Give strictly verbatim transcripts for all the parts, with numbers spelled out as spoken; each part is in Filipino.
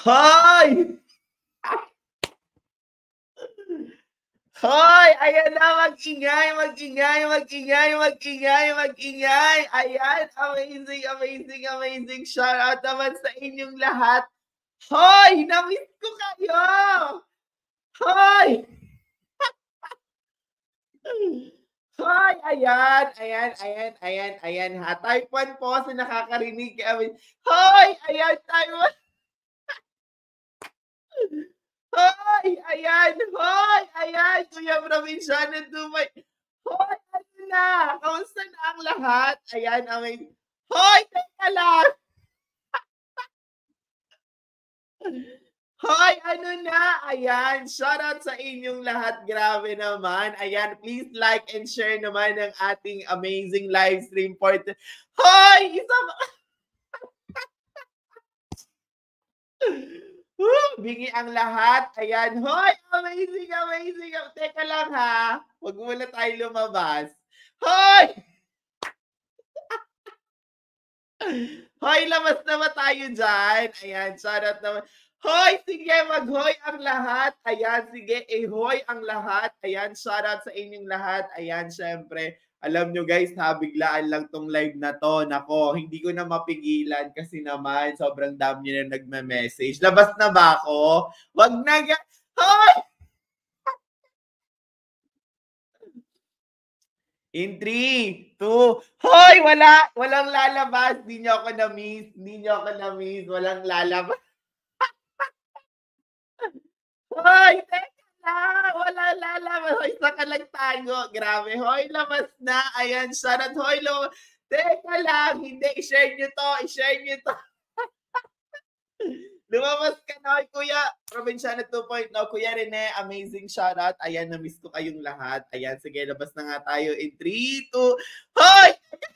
Hoy! Hoy! Ayan na, mag-ingay, mag-ingay, mag-ingay, mag-ingay, mag-ingay. Ayan, amazing, amazing, amazing. Shoutout naman sa inyong lahat. Hoy! Na-miss ko kayo! Hoy! Hoy! Ayan, ayan, ayan, ayan, ayan ha. Type one po sa nakakarinig kami. Hoy! Ayan, type one. Hoy! Ayan! Hoy! Ayan! Kuya Probinsyano Dumay. Hoy! Ano na? Kamusta na ang lahat? Ayan, amazing. Hoy! Teka lang! Hoy! Ano na? Ayan, shoutout sa inyong lahat. Grabe naman. Ayan, please like and share naman ang ating amazing live stream for t- Hoy! Isa pa. Woo! Bingi ang lahat. Ayan. Hoy! Amazing, amazing. Teka lang ha. Huwag muna tayo lumabas. Hoy! Hoy, labas na ba tayo dyan? Ayan, shoutout naman. Hoy, sige, mag-hoy ang lahat. Ayan, sige, i-hoy ang lahat. Ayan, shoutout sa inyong lahat. Ayan, syempre, alam nyo guys, ha, biglaan lang tong live na to. Nako, hindi ko na mapigilan kasi naman, sobrang dami nyo na nagme-message. Labas na ba ako? Wag na, hoy! In three, two, hoy! Wala! Walang lalabas. Hindi nyo ako na-miss. Hindi nyo ako na-miss. Walang lalabas. Hoy! Teka lang! Walang lalabas. Hoy, saka lang tayo. Grabe. Hoy, labas na. Ayan, shoutout. Hoy, lo. Teka lang. Hindi. I-share nyo to. I-share nyo to. Lumabas ka na, Kuya Probinsyano two point oh. Kuya Rene, amazing shoutout. Ayan, na-miss ko kayong lahat. Ayan, sige, labas na nga tayo in three, two, hoy!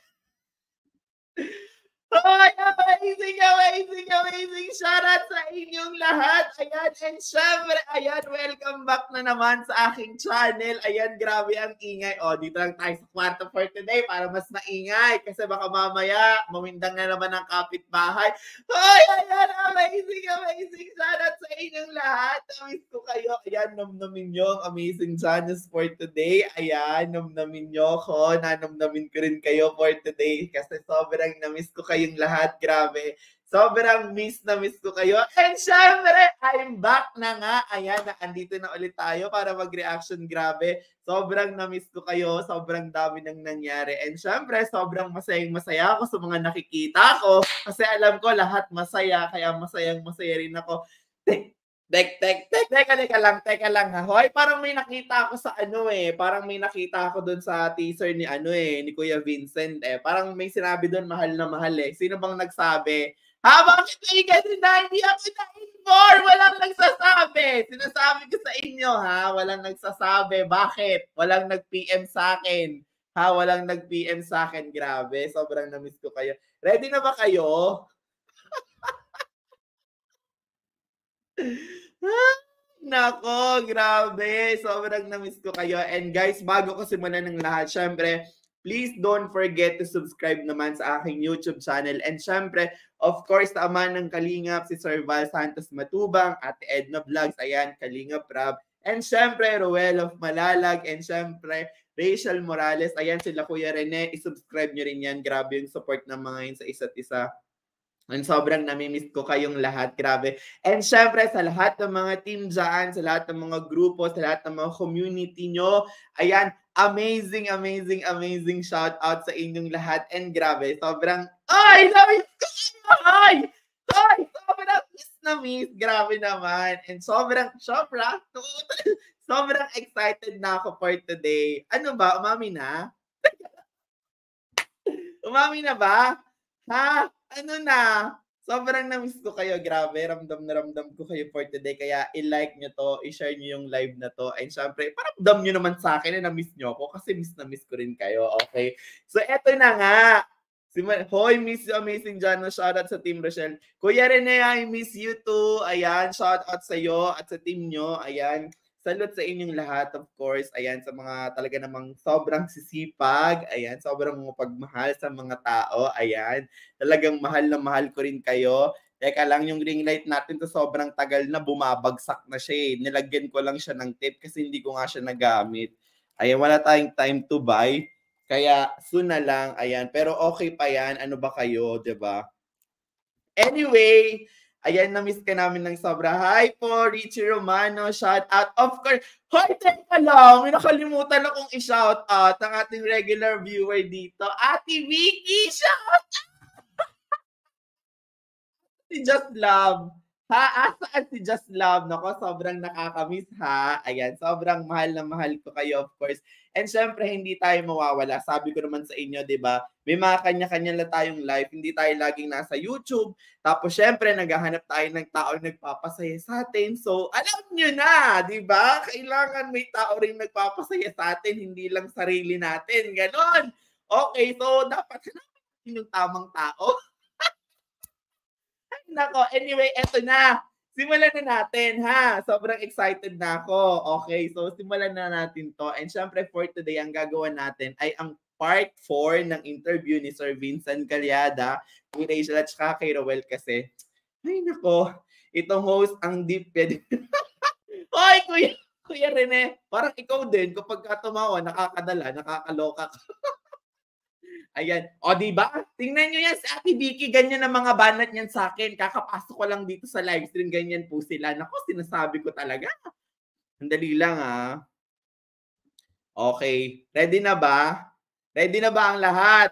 Hoy! Amazing, amazing, amazing shoutout sa inyong lahat. Ayan, and syempre, ayan, welcome back na naman sa aking channel. Ayan, grabe ang ingay. O, dito lang tayo sa kwarto for today para mas maingay. Kasi baka mamaya, mamindang na naman ang kapitbahay. Hoy! Ayan, amazing, amazing shoutout sa inyong lahat. Namiss ko kayo. Ayan, namnamin nyo ang amazing channels for today. Ayan, namnamin nyo ko. Nanamnamin ko rin kayo for today. Kasi sobrang namiss ko kayo yung lahat, grabe. Sobrang miss na miss ko kayo. And syempre, I'm back na nga. Ayan, andito na ulit tayo para mag-reaction. Grabe. Sobrang na-miss ko kayo. Sobrang dami nang nangyari. And syempre, sobrang masayang masaya ako sa mga nakikita ko. Kasi alam ko lahat masaya. Kaya masayang masaya rin ako. Tek, tek, tek, teka, teka lang, teka lang ha. Hoy, parang may nakita ako sa ano eh. Parang may nakita ako doon sa teaser ni ano eh, ni Kuya Vincent eh. Parang may sinabi doon mahal na mahal eh. Sino bang nagsabi? Ha, bakit kayo kasi na hindi ako na-inform? Walang nagsasabi. Sinasabi ko sa inyo ha, walang nagsasabi. Bakit? Walang nag-P M sa akin. Ha, walang nag-P M sa akin. Grabe, sobrang na-miss ko kayo. Ready na ba kayo? Nako, grabe. Sobrang na-miss ko kayo. And guys, bago ko simulan ng lahat, syempre, please don't forget to subscribe naman sa aking YouTube channel. And syempre, of course, tama ng Kalingap, si Sir Val Santos Matubang, Ate Edna Vlogs, ayan, Kalingap Rab. And syempre, Ruel of Malalag. And syempre, Rachel Morales. Ayan, sila Kuya Rene. I-subscribe nyo rin yan. Grabe yung support ng mga yun sa isa't isa. And sobrang namimiss ko kayong lahat. Grabe. And syempre sa lahat ng mga team dyan, sa lahat ng mga grupo, sa lahat ng mga community nyo, ayan, amazing, amazing, amazing shout out sa inyong lahat. And grabe, sobrang, ay, namiss ko kayo! Ay! Ay, sobrang miss na miss. Grabe naman. And sobrang, sobrang, sobrang excited na ako for today. Ano ba? Umami na? Umami na ba? Ha? Ano na? Sobrang na-miss ko kayo. Grabe, ramdam na ramdam ko kayo for today. Kaya i-like nyo to, i-share nyo yung live na to. And syempre, paramdam nyo naman sa akin na na-miss nyo ako kasi miss na miss ko rin kayo. Okay? So, eto na nga. Si Hoy, miss you, amazing Jano. Shoutout sa Team Rochelle. Kuya Rene, I miss you too. Ayan, shoutout sa iyo at sa team nyo. Ayan. Salute sa inyong lahat, of course. Ayan, sa mga talaga namang sobrang sisipag. Ayan, sobrang pagmahal sa mga tao. Ayan, talagang mahal na mahal ko rin kayo. Teka lang, yung ring light natin to sobrang tagal na, bumabagsak na siya eh. Nilagyan ko lang siya ng tape kasi hindi ko nga siya nagamit. Ayan, wala tayong time to buy. Kaya soon na lang, ayan. Pero okay pa yan, ano ba kayo, diba? Anyway, ayan, na-miss ka namin ng sobra. Hi po, Richie Romano, shout out. Of course, hoy, teka lang, may nakalimutan akong i-shout out ang ating regular viewer dito. Ate Vicky, shout out! Si Just Love. Ha? Asaan si Just Love? Nako, sobrang nakakamiss ha. Ayan, sobrang mahal na mahal ko kayo, of course. And syempre, hindi tayo mawawala. Sabi ko naman sa inyo, di ba? May mga kanya-kanya lang tayong life. Hindi tayo laging nasa YouTube. Tapos syempre, naghahanap tayo ng tao nagpapasaya sa atin. So, alam nyo na, di ba? Kailangan may tao rin nagpapasaya sa atin, hindi lang sarili natin. Ganon. Okay, so dapat hanapin yung tamang tao. Nako, anyway, eto na. Simulan na natin, ha? Sobrang excited na ako. Okay, so simulan na natin to. And syempre, for today, ang gagawin natin ay ang part four ng interview ni Sir Vincent Calyada, kay Rachel at saka kay Roel kasi. Ay, nako. Itong host, ang deep. Hoy, kuya, kuya Rene. Parang ikaw din, kapag ka tumawa, nakakadala, nakakaloka ka. Ayan. O, diba? Tingnan nyo yan. Si Ate Vicky, ganyan ang mga banat niyan sa akin. Kakapasok ko lang dito sa live stream, ganyan po sila. Naku, sinasabi ko talaga. Andali lang, ha. Okay. Ready na ba? Ready na ba ang lahat?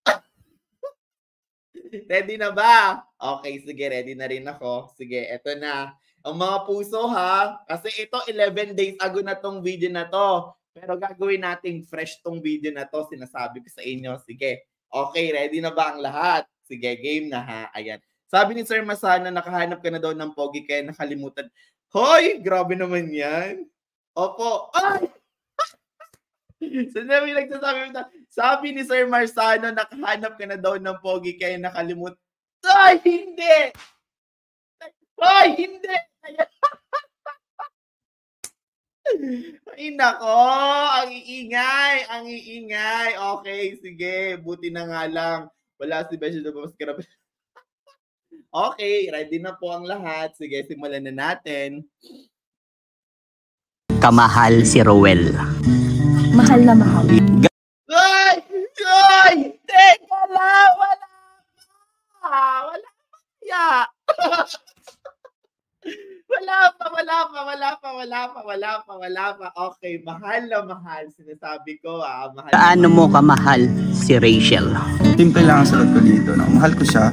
Ready na ba? Okay, sige. Ready na rin ako. Sige, eto na. Ang mga puso, ha. Kasi ito, eleven days ago na tong video na to. Pero gagawin nating fresh tong video na to, sinasabi ko sa inyo. Sige, okay, ready na ba ang lahat? Sige, game na ha. Ayan. Sabi ni Sir Masana, nakahanap ka na daw ng pogi kaya nakalimutan. Hoy, grabe naman yan. Opo. Ay! Sabi, nagsasabi, sabi ni Sir Marsano, nakahanap ka na daw ng pogi kaya nakalimutan. Ay, hindi! Ay, hindi! Ayan. Ay, nako, ang iingay, ang iingay. Okay, sige, buti na nga lang. Wala si Beshi na mas. Okay, ready na po ang lahat. Sige, simulan na natin. Kamahal si Roel. Mahal na mahal. Ay! Ay! Teka lang! Wala pa! Wala pa! Wala pa, wala pa, wala pa, wala pa, wala pa, wala pa. Okay, mahal na mahal. Sinasabi ko, ah, mahal. Gaano mo kamahal si Rachel? Simple lang ang sagot ko dito. No? Mahal ko siya.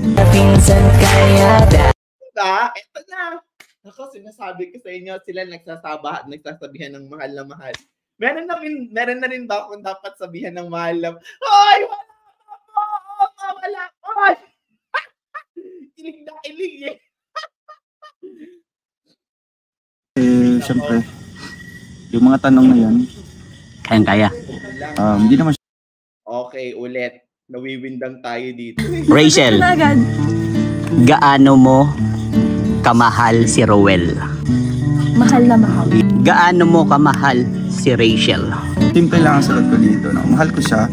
Diba? Ito na. Ako, sinasabi ko sa inyo, sila nagsasabahan, nagsasabihan ng mahal na mahal. Meron na rin, meron na rin ba kung dapat sabihan ng mahal na, ay, wala pa po, wala pa, ay. Kilig na kilig eh. Eh, siyempre, yung mga tanong na yan, Kayang-kaya. um, hindi naman Okay, ulit. Nawiwindang tayo dito. Rachel, Ito na agad. gaano mo kamahal si Roel? Mahal na mahal. Gaano mo kamahal si Rachel? simple lang ang sagot ko dito. No? Mahal ko siya.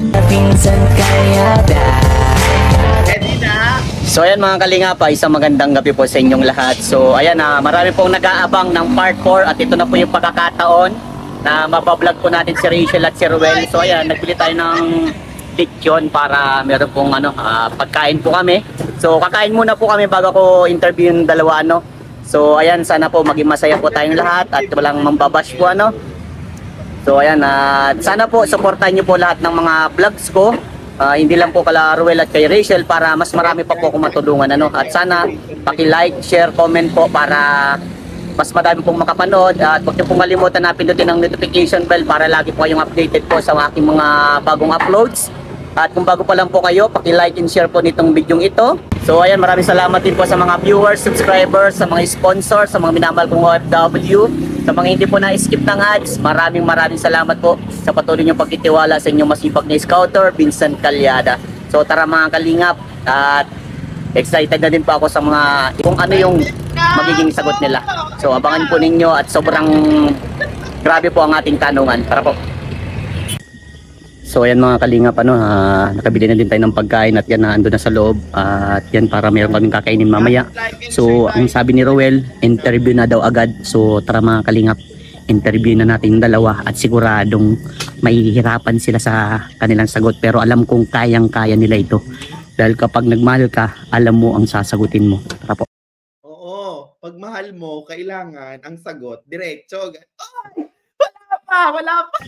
Ready na? So ayan mga kalingap, isang magandang gabi po sa inyong lahat. So ayan na, marami pong nag-aabang ng part four at ito na po yung pagkakataon na mabablog po natin si Rachel at si Roel. So ayan, nagbili tayo ng lechon para meron pong ano, uh, pagkain po kami. So kakain muna po kami bago ko interview yung dalawa ano. So ayan, sana po maging masaya po tayong lahat at walang mambabash po ano. So ayan, uh, sana po supportan niyo po lahat ng mga vlogs ko. Uh, hindi lang po kala Roel at kay Rachel para mas marami pa po akong matulungan ano. At sana paki-like, share, comment po para mas madami pong makapanood at huwag niyo pong kalimutan na pindutin ang notification bell para lagi po kayong updated po sa aking mga bagong uploads. At kung bago pa lang po kayo, paki-like and share po nitong video ito. So ayan, maraming salamat din po sa mga viewers, subscribers, sa mga sponsors, sa mga minamahal kong O F W, sa mga hindi po na-skip ng ads. Maraming maraming salamat po sa patuloy niyong pagtitiwala sa inyong masipag na scouter, Vincent Calyada. So tara mga kalingap, at excited na din po ako sa mga kung ano yung magiging sagot nila. So abangan po ninyo at sobrang grabe po ang ating tanungan. Tara po. So ayan mga kalingap, ano, ah, nakabili na din tayo ng pagkain at yan na ando na sa loob. Ah, at yan para meron kaming kakainin mamaya. So ang sabi ni Rowel, interview na daw agad. So tara mga kalingap, interview na natin yung dalawa at siguradong mahihirapan sila sa kanilang sagot. Pero alam kong kayang-kaya nila ito. Dahil kapag nagmahal ka, alam mo ang sasagutin mo. Tara po. Oo, pag mahal mo, kailangan ang sagot, diretso. Ay, wala pa, wala pa.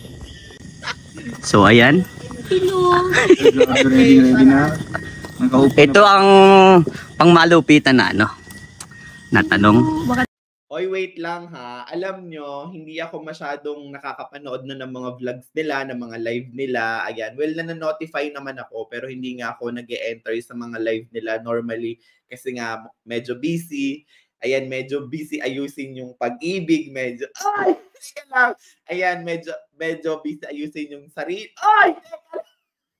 So ayan, Ready, ready na. Nakaupo na. ito ang pangmalupitan na ano, na tanong. Oy, wait lang ha. Alam nyo, hindi ako masyadong nakakapanood na ng mga vlogs nila, ng mga live nila. Ayan, well, na-notify naman ako, pero hindi nga ako nag-e-enter sa mga live nila normally kasi nga medyo busy. Ayan, medyo busy ayusin yung pag-ibig, medyo, ay, teka lang. Ayan, medyo, medyo busy ayusin yung sarili. Ay, teka lang.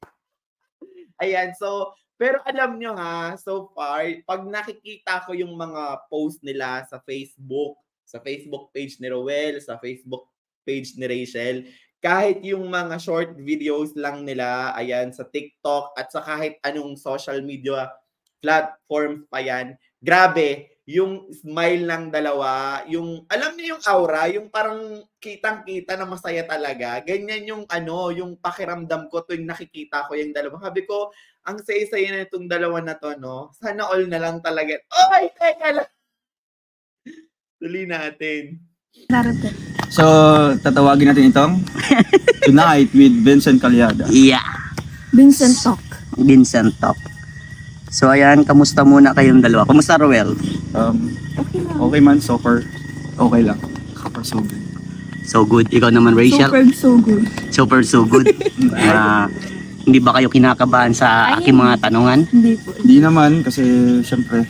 Ayan, so, pero alam nyo ha, so far, pag nakikita ko yung mga post nila sa Facebook, sa Facebook page ni Rowel, sa Facebook page ni Rachel, kahit yung mga short videos lang nila, ayan, sa TikTok, at sa kahit anong social media platform pa yan, grabe, yung smile ng dalawa, yung, alam niyo yung aura, yung parang kitang-kita na masaya talaga. Ganyan yung ano, yung pakiramdam ko tuwing nakikita ko yung dalawa. Sabi ko, ang saya-saya na itong dalawa na to, no? Sana all na lang talaga. Oy, teka lang. Tuloy natin. Darating. So, tatawagin natin itong Tonight with Vincent Calyada. Yeah, Vincent Talk. Vincent Talk. So ayan, kamusta muna kayong dalawa? Kamusta Rowel? Um, Okay lang. okay man, so far, okay lang. So far, so good. So good. Ikaw naman Rachel? Super so good. Super so good. Ah, hindi ba kayo kinakabahan sa aking mga tanungan? Hindi po. Hindi naman, kasi syempre,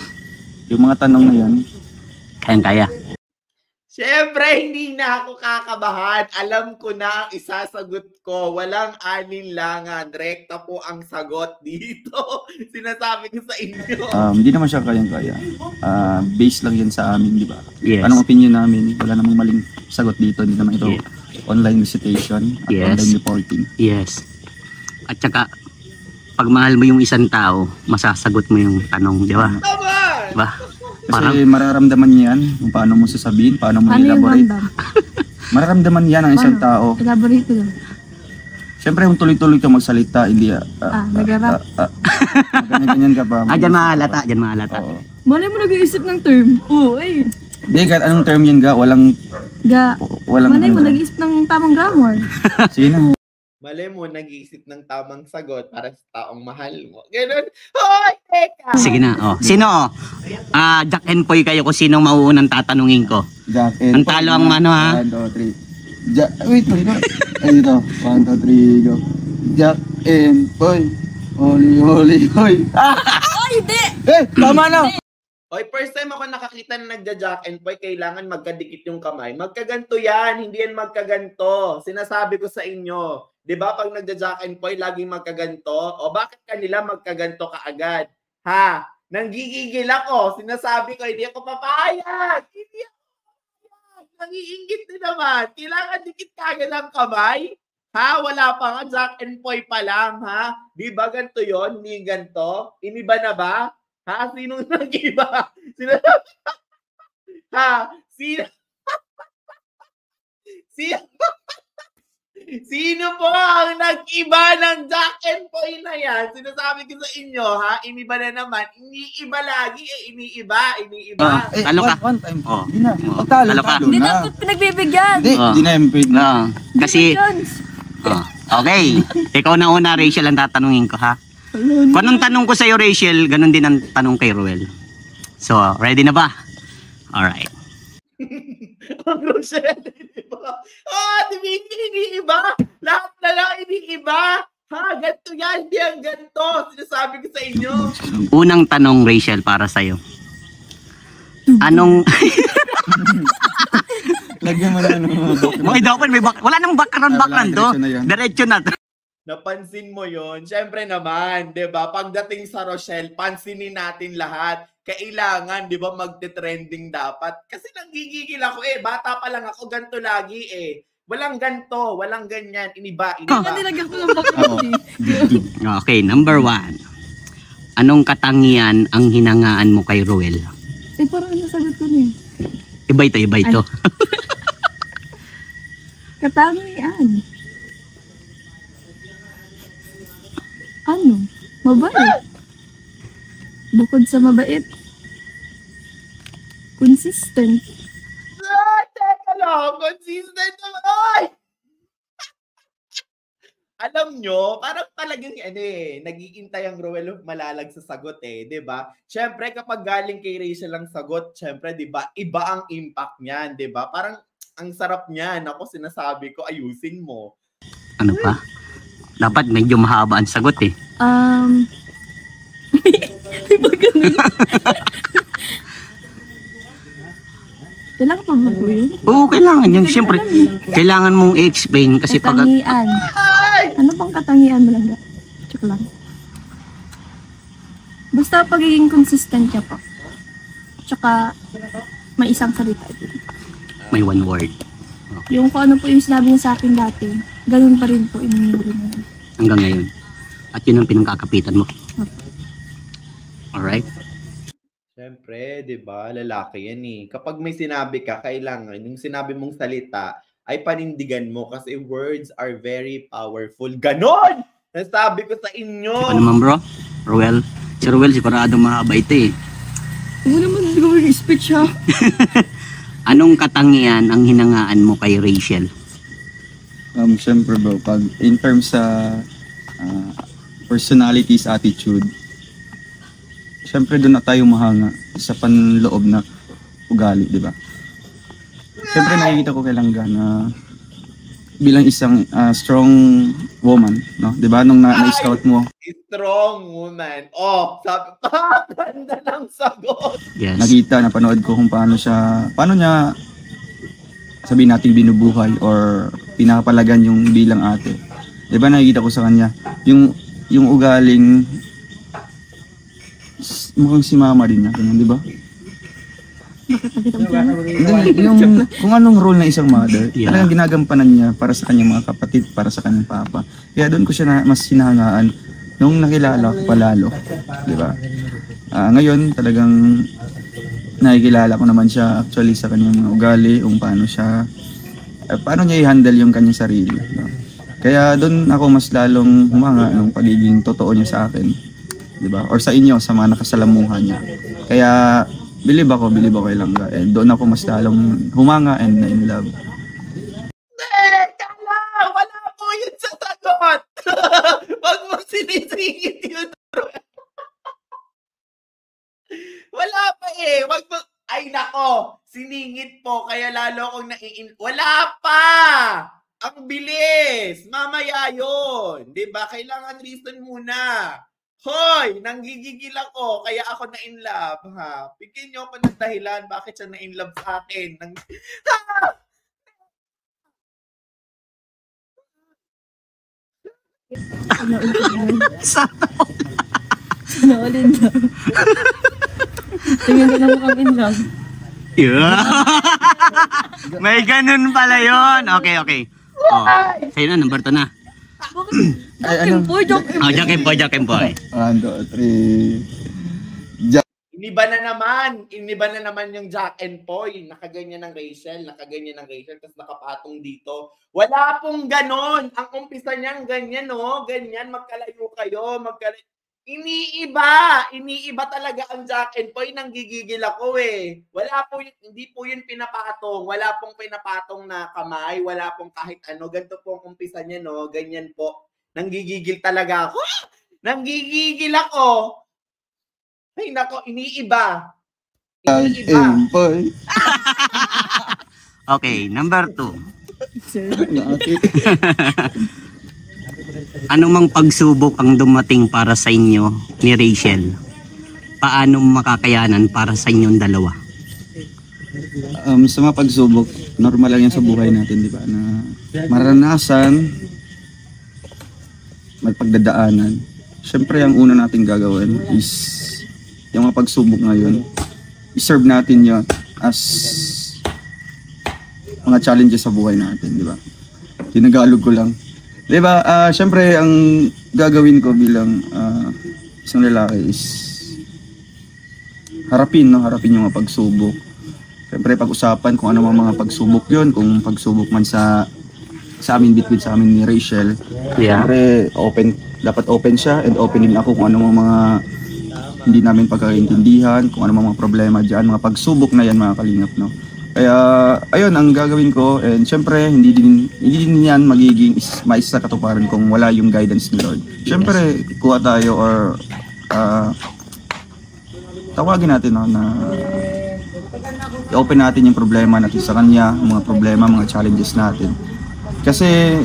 yung mga tanong na yan, Kayang-kaya. Siyempre, hindi na ako kakabahan. Alam ko na ang isasagot ko. Walang alinlangan. Rekta po ang sagot dito. Sinasabi ko sa inyo. um, hindi naman siya kayang-kaya. Uh, based lang yan sa amin, di ba? Yes. Anong opinion namin? Wala namang maling sagot dito. Hindi naman ito Yeah. online visitation at Yes. online reporting. Yes. At saka, pag mahal mo yung isang tao, masasagot mo yung tanong, di ba? Tama! Diba? Kasi Parang, mararamdaman niya yan kung paano mo sasabihin, paano mo Ano yung elaborate. random? Mararamdaman yan ang isang tao. Elaborate lang. Siyempre, kung tuloy-tuloy ka magsalita, hindi ah, Ah, nag-rap. ah, ah, ganyan-ganyan ka pa. ah, dyan mahalata, dyan mahalata. Oo. Malay mo nag-iisip ng term. Oo, eh. Hindi, kahit anong term yan ga, walang, Ga. walang, Malay mo ano, nag-iisip ng tamang grammar. sino? Mali mo, nag-iisip ng tamang sagot para sa taong mahal mo. Ganun. Hoy, teka! Sige na, oh. Sino? Ah, Jack and Poy kayo kung sinong mauunang tatanungin ko. Jack and Ang talo ang ano, ha? One, two, three. Jack, wait, wait, wait. Ay, dito. One, two, three, go. Jack and Poy. Holy, holy, hoy. Ah! Ay, hindi! Eh, tama na! Hoy, first time ako nakakita na nagja-jack and boy, kailangan magkadikit yung kamay. Magkaganto yan, hindi yan magkaganto. Sinasabi ko sa inyo. 'Di ba pag nagja-jack and boy, laging magkaganto? O bakit kanila magkaganto kaagad? Ha? Nanggigigil ako. Sinasabi ko, hindi ako papayag. Hindi ako papayag. Nangiingit din naman. Kailangan dikit kagad ang kamay. Ha? Wala pa nga, jack and boy pa lang, ha? Di ba ganito yun? Hindi ganito? Iniba na ba? Ha? Sinong nag-iba? Sino? Ha? Sino? Sino? Sino po ang nag-iba ng jack and boy na yan? Sinasabi ko sa inyo, ha? Iniba na naman. Iniiba lagi eh. Iniiba, iniiba. Ah, Eh, talo ka. one, one time. Oh. Hindi na. Oh. Pagtalo, Talo ka. talo Hindi na. dapat pinagbibigyan. Hindi, Oh. hindi na yung pwede. No. Kasi, Pinagbibigyan. oh, okay. Ikaw na una, Rachel, ang tatanungin ko, ha? Kung anong tanong ko sa'yo, Rachel, ganun din ang tanong kay Rowel. So, ready na ba? Alright. Ang Rochelle, iniiba. Ah, di ba hindi iniiba? Lahat na lang iniiba. Ha, ganito yan, hindi ang ganito. Sinasabi ko sa inyo. Unang tanong, Rachel, para sa'yo. Anong... Lagyan mo na ano. May dapat may back... Wala namang background, background to. Diretso na yan. Diretso na. Napansin mo yon, syempre naman, 'di ba? Pagdating sa Rochelle, pansinin natin lahat. Kailangan, 'di ba, magte-trending dapat. Kasi nanggigigil ako eh, bata pa lang ako ganito lagi eh. Walang ganto, walang ganyan. Iniba, iniba. Kaya nilagyan ko ng bakit eh. Okay, number one. Anong katangian ang hinangaan mo kay Ruel? Eh, parang nasagot ko na eh. Iba ito, iba ito. Katangian. Ano? Mabait. Bukod sa mabait, consistent. Ah, teka lang, consistent naman. Alam nyo, parang talagang ano eh, nag-iintay ang Ruel of Malalag sa sagot eh, di ba? Siyempre, kapag galing kay Rachel ang sagot, siyempre, di ba, iba ang impact niyan, di ba? Parang ang sarap niyan. Ako sinasabi ko, ayusin mo. Ano pa? Dapat medyo mahaba ang sagot eh. Um, di ba ganun? Kailangan pa ba po yun? Oo, kailangan yan. Siyempre, kailangan mong i-explain kasi pag... Katangian. Ano bang katangian mo lang? Check lang. Basta pagiging consistent ka po. Tsaka may isang salita. May one word. Yung kung ano po yung sinabi niya sa akin dati, ganun pa rin po inunuri mo. Hanggang ngayon. At yun ang pinangkakapitan mo. Alright? Siyempre, di ba? Lalaki yan eh. Kapag may sinabi ka, kailangan yung sinabi mong salita ay panindigan mo kasi words are very powerful. Ganon! Nasabi ko sa inyo. Ano naman bro? Ruel? Si Ruel, sigurado mahaba ito eh. Huwag naman siguro yung speech ha. Anong katangian ang hinangaan mo kay Rachel? Um, syempre bro, pag in terms sa uh, personalities, attitude, syempre doon na tayo mahanga sa panloob na ugali, di ba? Syempre nakikita ko kay Langga na bilang isang uh, strong woman, no? Di ba nung na- na-scout mo? Strong woman. Oh, sabi pa, ganda ng sagot. Yes. Nakita, napanood ko kung paano siya, paano niya sabihin natin binubuhay or pinapalagan yung bilang ate. Di ba nakikita ko sa kanya, yung yung ugaling mukhang si mama din niya, ganun, di ba? Bakit nakita mo siya? Hindi, yung kung anong role na isang mother, Yeah. talagang ginagampanan niya para sa kanyang mga kapatid, para sa kanyang papa. Kaya doon ko siya na, mas hinahangaan nung nakilala ko palalo, di ba? Ah, ngayon talagang nakikilala ko naman siya actually sa kanyang mga ugali, kung paano siya, eh, paano niya i-handle yung kanyang sarili. No? Kaya doon ako mas lalong humanga nung pagiging totoo niya sa akin, di ba? Or sa inyo, sa mga nakasalamuhan niya. Kaya believe ako, believe ako kay Langga. And doon ako mas lalong humanga and na in love. Teka lang, wala po yun sa sagot. Wag mo sinisingit yun. Wala pa eh. Wag mo, ay nako, siningit po, kaya lalo akong naiin. Wala pa! Ang bilis! Mamaya yun. Diba? Kailangan reason muna. Hoy, nanggigigil ako, kaya ako na in love, ha? Bigyan niyo ako ng dahilan bakit siya na in love sa akin. Nang... Ha! Sana ulit na. Tingnan ko na mukhang in love. Yeah. May ganun pala yun. Okay, okay. Oh, sa'yo na, number two na. Ay, Joking ano? po, joking. Oh, Jack and Boy, Jack and Boy. One, two, three. Jack. Iniba na naman. Iniba na naman yung Jack and Poy. Nakaganyan ng Rachel. Nakaganyan ng Rachel. Tapos nakapatong dito. Wala pong ganon. Ang umpisa niyang ganyan, no? Ganyan. Magkalayo kayo. Magkalayo. Iniiba. Iniiba talaga ang Jack and Poy. Nanggigigil ako eh. Wala po yun. Hindi po yun pinapatong. Wala pong pinapatong na kamay. Wala pong kahit ano. Ganito po ang umpisa niya, no? Ganyan po. Nanggigigil talaga ako. Nanggigigil ako. Ay, nako, iniiba. Iniiba. And boy. Okay, number two. Sir. Anong mang pagsubok ang dumating para sa inyo ni Rachel? Paano makakayanan para sa inyong dalawa? Um, sa mga pagsubok, normal lang yan sa buhay natin, di ba? Na maranasan, may pagdadaanan. Siyempre, ang una natin gagawin is yung mga pagsubok ngayon, i-serve natin yun as mga challenges sa buhay natin, di ba? Tinagalog ko lang. Di ba, uh, syempre, ang gagawin ko bilang uh, isang lalaki is harapin, no? Harapin yung mga pagsubok. Syempre, pag-usapan kung ano mga pagsubok yun, kung pagsubok man sa sa amin, between sa amin ni Rachel. Yeah. Syempre, open, dapat open siya and open din ako kung ano mga hindi namin pagkakaintindihan, kung ano mga problema dyan, mga pagsubok na yan mga kalingap, no? Kaya, ayun, ang gagawin ko, and syempre, hindi din, hindi din yan magiging is, maisa katuparan kung wala yung guidance ni Lord. Syempre, kuha tayo or uh, tawagin natin, no, na i-open natin yung problema natin sa Kanya, mga problema, mga challenges natin. Kasi,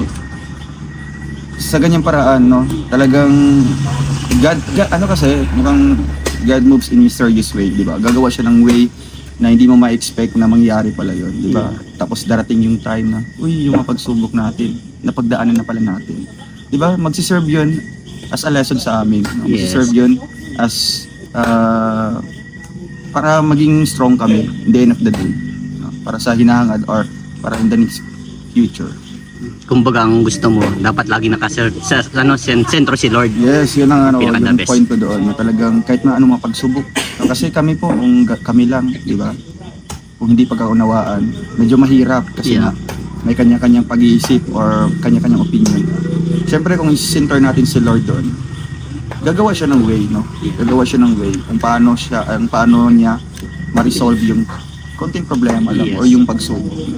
sa ganyang paraan, no, talagang, God, God ano kasi, mukhang God moves in mysterious way, di ba? Gagawa siya ng way na hindi mo ma-expect na mangyari pala yun, di ba? Tapos darating yung time na, uy, yung mapagsubok natin, napagdaanan na pala natin. Di ba? Magsiserve yun as a lesson sa amin. No? Magsiserve yun as, uh, para maging strong kami in the end of the day. No? Para sa hinahangad or para in the next future. Kumbaga, ang gusto mo, dapat lagi nakaser sa ano, sentro si Lord. Yes, yun ang ano, Pinaka yung point ko doon. Na talagang kahit na anong mapagsubok. Kasi kami po, kung kami lang, di ba? Kung hindi pagkaunawaan, medyo mahirap kasi Yeah. na may kanya-kanyang pag-iisip or kanya-kanyang opinion. Siyempre, kung i-center natin si Lord doon, gagawa siya ng way, no? Gagawa siya ng way kung paano siya, kung paano niya ma-resolve yung konting problema lang Yes. or yung pagsubok.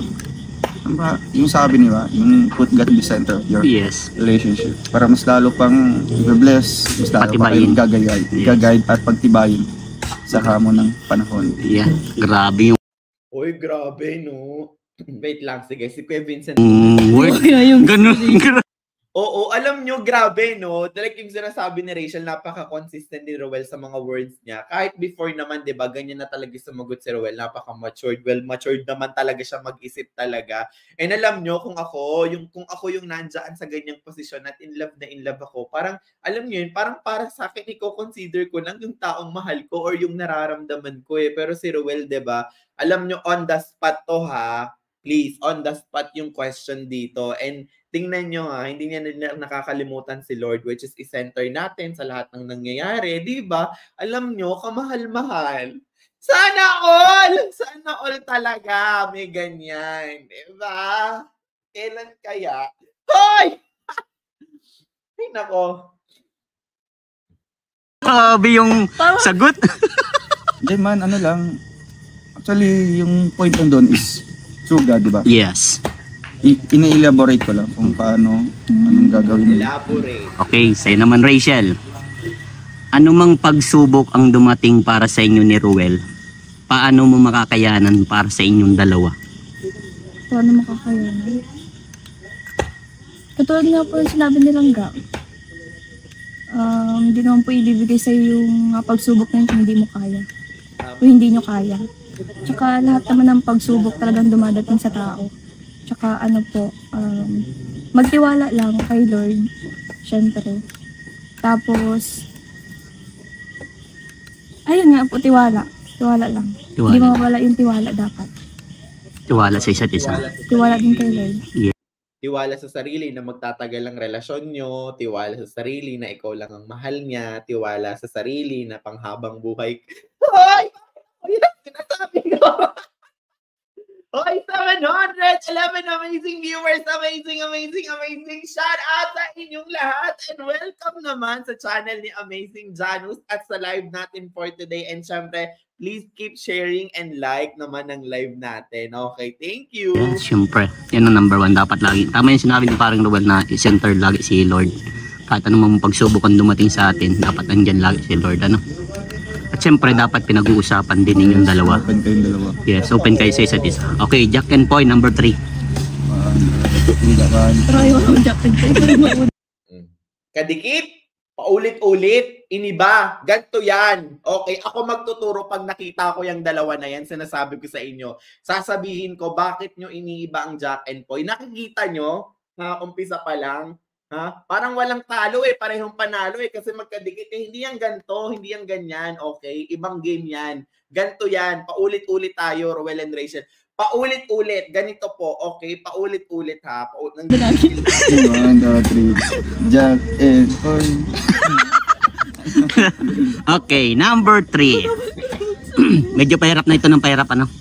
Yung sabi niya, yung put God in the center of your Yes. relationship para mas lalo pang i-bless, mas lalo pa Patibayin. kayong gagayay, Yes. gagayad at pagtibayin sa hamon ng panahon. Yeah, grabe yung Uy, grabe, no? Wait lang, sige. Si Kuya Vincent. mm, word. yung Ganun. Oo, alam nyo, grabe, no? Like yung sinasabi ni Rachel, napaka-consistent ni Roel sa mga words niya. Kahit before naman, di ba, ganyan na talaga sumagot si Roel, napaka-matured. Well, matured naman talaga siya mag-isip talaga. And alam nyo, kung ako, yung, kung ako yung nandyan sa ganyang posisyon at in love na in love ako, parang, alam nyo yun, parang para sa akin, i-consider ko lang yung taong mahal ko or yung nararamdaman ko eh. Pero si Roel, di ba, alam nyo, on the spot to ha, please, on the spot yung question dito. And tingnan nyo ha, hindi niya nakakalimutan si Lord, which is i-center natin sa lahat ng nangyayari. Di ba? Alam nyo, kamahal-mahal. Sana all! Sana all talaga may ganyan. Di ba? Kailan kaya? Hoy! Ay, nako. Grabe yung sagot. Hindi man, ano lang, actually, yung point ko doon is true God, di ba? Yes. I- ina-elaborate ko lang kung paano, anong gagawin nila. Elaborate. Okay, sa'yo naman Rachel. Ano mang pagsubok ang dumating para sa inyo ni Ruel? Paano mo makakayanan para sa inyong dalawa? Paano makakayanan? Katulad nga po yung sinabi nilang Ga, um, hindi naman po ibibigay sa'yo yung uh, pagsubok na yun kung hindi mo kaya. O hindi nyo kaya. Tsaka lahat naman ng pagsubok talagang dumadating sa tao. Tsaka ano po, um, magtiwala lang kay Lord, syempre. Tapos, ayun nga po, tiwala. Tiwala lang. Tiwala. Hindi mawawala yung tiwala dapat. Tiwala sa isa't isa. Tiwala din kay Lord. Tiwala sa sarili na magtatagal ang relasyon nyo, tiwala sa sarili na ikaw lang ang mahal niya, tiwala sa sarili na panghabang buhay. Hoy! Yun ang sinasabi ko! Hoy, seven hundred eleven amazing viewers! Amazing, amazing, amazing! Shout out sa inyong lahat! And welcome naman sa channel ni Amazing Janus at sa live natin for today. And syempre, please keep sharing and like naman ng live natin. Okay, thank you! Yan, syempre. Yan ang number one. Dapat lagi. Tama yung sinabi ni parang Ruel na i-center lagi si Lord. Kahit anong pagsubok ang dumating sa atin, dapat andyan lagi si Lord. Ano? At syempre, dapat pinag-uusapan din ninyong dalawa. Open kayong dalawa. Yes, open kayo sa isa't isa. Okay, Jack and Poy, number three. Uh, hindi ka Pero ayaw ako jacket ko. Kadikit, paulit-ulit, iniba, ganito yan. Okay, ako magtuturo pag nakita ko yung dalawa na yan, sinasabi ko sa inyo. Sasabihin ko, bakit nyo iniiba ang Jack and Poy? Nakikita nyo, na umpisa pa lang, Ha? Parang walang talo eh, parehong panalo eh, kasi magkadikit eh. Hindi yan ganito, hindi yan ganyan, okay? Ibang game yan. Ganto yan, paulit-ulit tayo, Rowel and Rachel. Paulit-ulit, ganito po, okay? Paulit-ulit ha. Paulit One, two, three. Jack and Paul. Okay, number three. Medyo pahirap na ito ng pahirap, ano?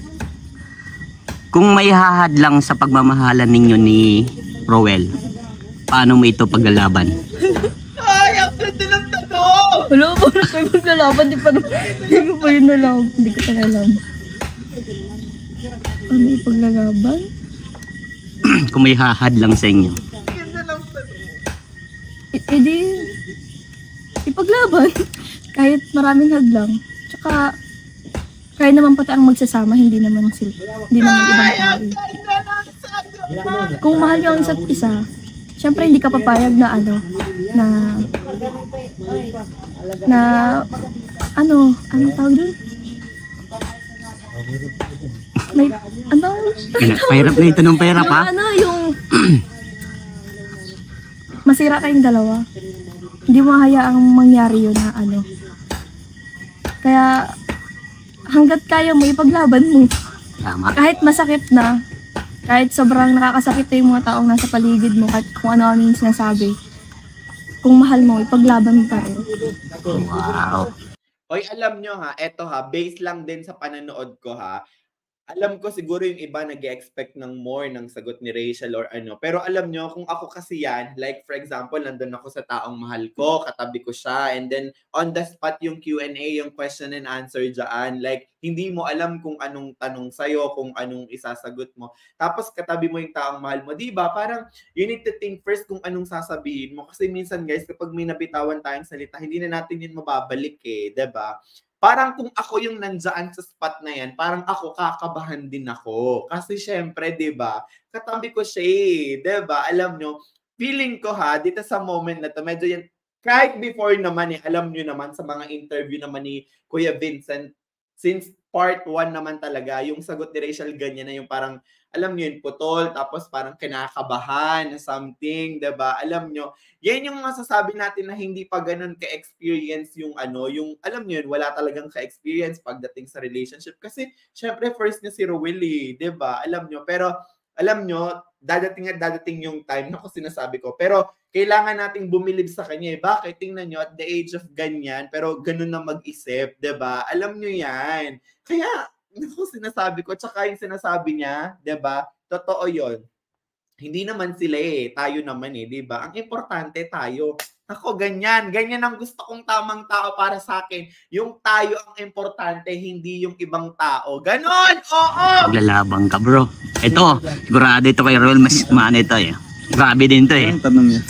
Kung may hahadlang sa pagmamahalan ninyo ni Rowel, paano mo ito paglalaban? Ay, ang ganda ng tanong! Wala pa na kayo maglalaban. Di pa Hindi ko pa yun alam. Hindi ko pa alam. Ano yung paglalaban? Kung may hahadlang sa inyo. Ganda ng tanong. E, e di, ipaglaban. Kahit maraming hadlang. Tsaka, kaya naman pati ang magsasama, hindi naman sila. Hindi naman ibang Ay, tao. ang ganda ng sagot! Kung mahal niyo ang isa't isa, syempre hindi ka papayag na ano, na, na, ano, ano tawag dun? May, ano? Pahirap na ito ng pahirap, ha? Yung ano, yung, masira kayong dalawa. Hindi mo hayaang mangyari yun na ano. Kaya, hanggat kaya mo, ipaglaban mo. Tama. Kahit masakit na, kahit sobrang nakakasakit na yung mga taong nasa paligid mo, kahit kung ano-ano yung sinasabi, kung mahal mo, ipaglaban mo pa rin. Wow. Oy, alam nyo ha, eto ha, based lang din sa pananood ko ha, alam ko siguro yung iba nag-expect ng more ng sagot ni Rachel or ano. Pero alam nyo, kung ako kasi yan, like for example, nandun ako sa taong mahal ko, katabi ko siya, and then on the spot yung Q and A, yung question and answer dyan. Like, hindi mo alam kung anong tanong sa'yo, kung anong isasagot mo. Tapos katabi mo yung taong mahal mo. Diba? Parang you need to think first kung anong sasabihin mo. Kasi minsan guys, kapag may nabitawan tayong salita, hindi na natin yun mababalik eh. Diba? Parang kung ako yung nandyan sa spot na yan, parang ako kakabahan din ako. Kasi syempre, di ba, katabi ko siya eh, di ba? Alam nyo, feeling ko ha, dito sa moment na to, medyo yan, kahit before naman eh, alam nyo naman sa mga interview naman ni Kuya Vincent, since part one naman talaga, yung sagot ni Rachel ganyan na yung parang, alam nyo yun, putol, tapos parang kinakabahan na something, diba? Alam nyo, yan yung masasabi natin na hindi pa ganun ka-experience yung ano, yung, alam nyo yun, wala talagang ka-experience pagdating sa relationship. Kasi, syempre, first niya si Rowel, diba? Alam nyo, pero, alam nyo, dadating at dadating yung time na ko sinasabi ko. Pero, kailangan nating bumilib sa kanya. Eh. Bakit? Tingnan nyo, at the age of ganyan, pero ganun na mag-isip, diba? Alam nyo yan. Kaya, ako sinasabi ko, tsaka yung sinasabi niya, diba? Totoo yon. Hindi naman sila eh, tayo naman eh, diba? Ang importante tayo. Ako, ganyan. Ganyan ang gusto kong tamang tao para sa akin. Yung tayo ang importante, hindi yung ibang tao. Ganon! Oo! Paglalabang ka, bro. Ito, sigurado ito kay Rowel, mas maano ito eh. Grabe din to eh. Ang tanong niya.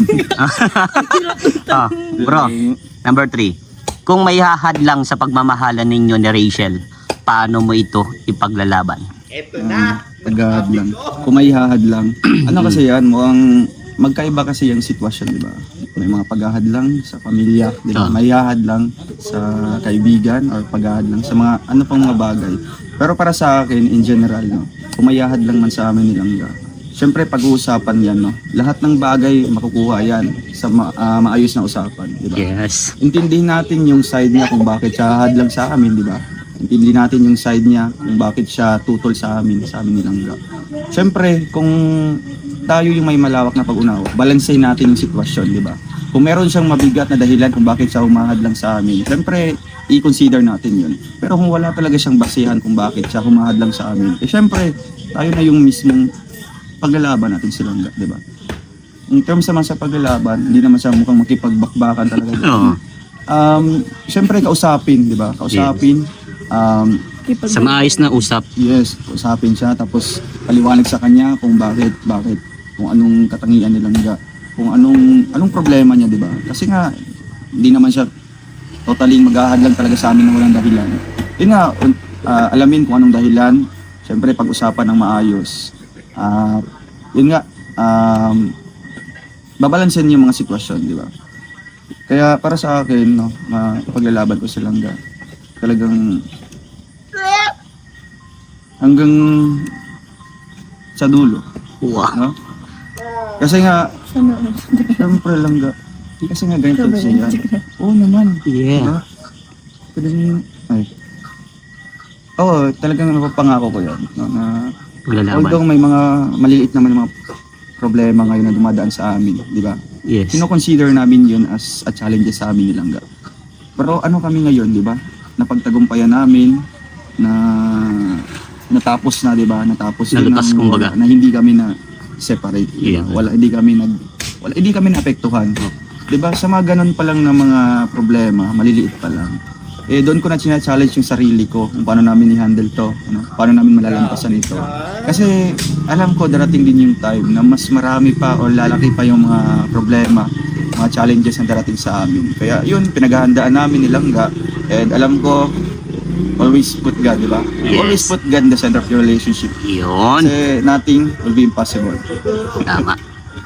Oh, bro, number three. Kung may hahadlang sa pagmamahalan ninyo ni Rachel, paano mo ito ipaglalaban? Eto na. Paghahad lang. Kung may hahad lang. Ano kasi yan, mukhang magkaiba kasi yung sitwasyon, di ba? May mga paghahad lang sa pamilya, di ba? Oh. May hahad lang sa kaibigan or paghahad lang sa mga ano pang mga bagay. Pero para sa akin, in general, no, kung may hahad lang man sa amin nilang siyempre pag-uusapan yan, no? Lahat ng bagay makukuha yan sa ma- uh, maayos na usapan, di ba? Yes. Intindihin natin yung side niya kung bakit siya hahad lang sa amin, di ba? Intindihin natin yung side niya kung bakit siya tutol sa amin, sa amin nilangga. Siyempre, kung tayo yung may malawak na pag-unawa, balansehin natin yung sitwasyon, di ba? Kung meron siyang mabigat na dahilan kung bakit siya humahad lang sa amin, siyempre, i-consider natin yun. Pero kung wala talaga siyang basihan kung bakit siya humahad lang sa amin, eh siyempre, tayo na yung mismong paglalaban natin silangga, di ba? In terms naman sa paglalaban, hindi naman siya mukhang makipagbakbakan talaga. Oo. Um, siyempre, kausapin, di ba? Kausapin. Um, Sa maayos na usap. yes, kausapin siya. Tapos, paliwanag sa kanya kung bakit, bakit, kung anong katangian nilang, kung anong, anong problema niya, di ba? Kasi nga, hindi naman siya totally maghahad lang talaga sa amin na walang dahilan. Yun nga, uh, alamin kung anong dahilan. Siyempre, pag-usapan ng maayos. Uh, yun nga, um, babalansin yung mga sitwasyon, di ba? Kaya para sa akin, no, paglalaban ko silang ga, talagang hanggang sa dulo. Wow. No? Kasi nga, Sana all. Siyempre lang ga. Kasi nga ganito Sabi, siya. sige. Oo naman. Yeah. Diba? Pwede mo, ay. Oo, talagang napapangako ko yan. No, na, although Maglalaban. may mga maliliit naman yung mga problema ngayon na dumadaan sa amin, di ba? Yes. Kino-consider namin yun as a challenge sa amin nilang ga. Pero ano kami ngayon, di ba? Napagtagumpayan namin na natapos na, di ba? Natapos din Nalutas, ng- kumbaga. na hindi kami na separate. di ba? Yeah. Wala hindi kami nag wala hindi kami naapektuhan. Di ba? Sa mga ganun pa lang na mga problema, maliliit pa lang. Eh doon ko na sina-challenge yung sarili ko kung paano namin i-handle to, ano? Paano namin malalampasan ito. Kasi alam ko darating din yung time na mas marami pa o lalaki pa yung mga problema, mga challenges na darating sa amin. Kaya yun, pinaghahandaan namin nilangga. And alam ko, always put God, di ba? Yes. Always put God in the center of your relationship. Yun. Kasi nothing will be impossible. Tama.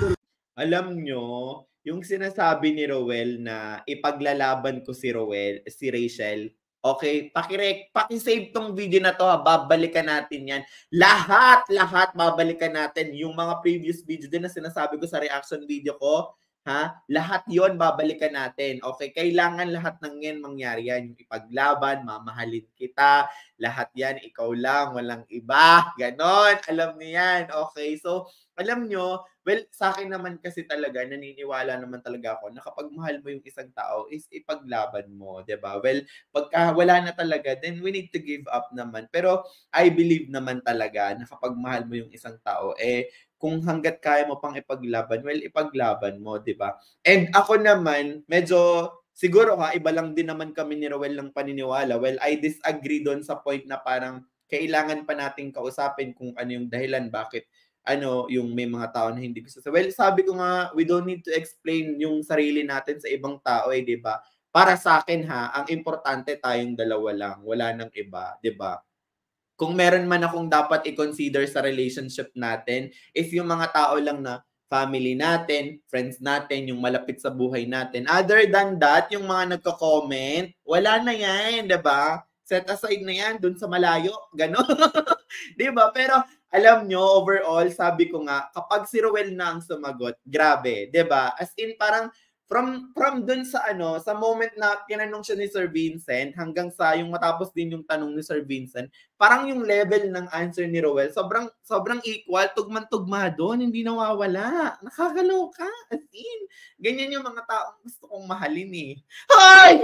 Alam nyo, yung sinasabi ni Rowel na ipaglalaban ko si Rowel, si Rachel, okay, pakirek, pakisave tong video na to ha, babalikan natin yan. Lahat, lahat babalikan natin. Yung mga previous video din na sinasabi ko sa reaction video ko, ha, lahat yon babalikan natin. Okay, kailangan lahat ng yan mangyari yan. Yung ipaglaban, mamahalin kita, lahat yan, ikaw lang, walang iba. Ganon, alam niyo yan. Okay, so, alam nyo, well, sa akin naman kasi talaga, naniniwala naman talaga ako na kapag mahal mo yung isang tao is ipaglaban mo, 'di ba? Well, pagka wala na talaga, then we need to give up naman. Pero I believe naman talaga na kapag mahal mo yung isang tao, eh, kung hanggat kaya mo pang ipaglaban, well, ipaglaban mo, 'di ba? And ako naman, medyo siguro ha, iba lang din naman kami ni Rowel ng paniniwala. Well, I disagree doon sa point na parang kailangan pa nating kausapin kung ano yung dahilan bakit ano, yung may mga tao na hindi gusto. Well, sabi ko nga, we don't need to explain yung sarili natin sa ibang tao eh, 'di ba? Para sa akin ha, ang importante tayong dalawa lang, wala nang iba, 'di ba? Kung meron man akong dapat i-consider sa relationship natin, is yung mga tao lang na family natin, friends natin, yung malapit sa buhay natin. Other than that, yung mga nagko-comment, wala na yan, 'di ba? Set aside na yan dun sa malayo, gano'n. 'Di ba? Pero alam nyo, overall, sabi ko nga, kapag si Rowel na ang sumagot, grabe, 'di ba? As in, parang from from dun sa ano, sa moment na tinanong siya ni Sir Vincent, hanggang sa yung matapos din yung tanong ni Sir Vincent, parang yung level ng answer ni Rowel, sobrang sobrang equal, tugman-tugma doon, hindi nawawala. Nakakaloka. As in, ganyan yung mga taong gusto kong mahalin eh. Hoy!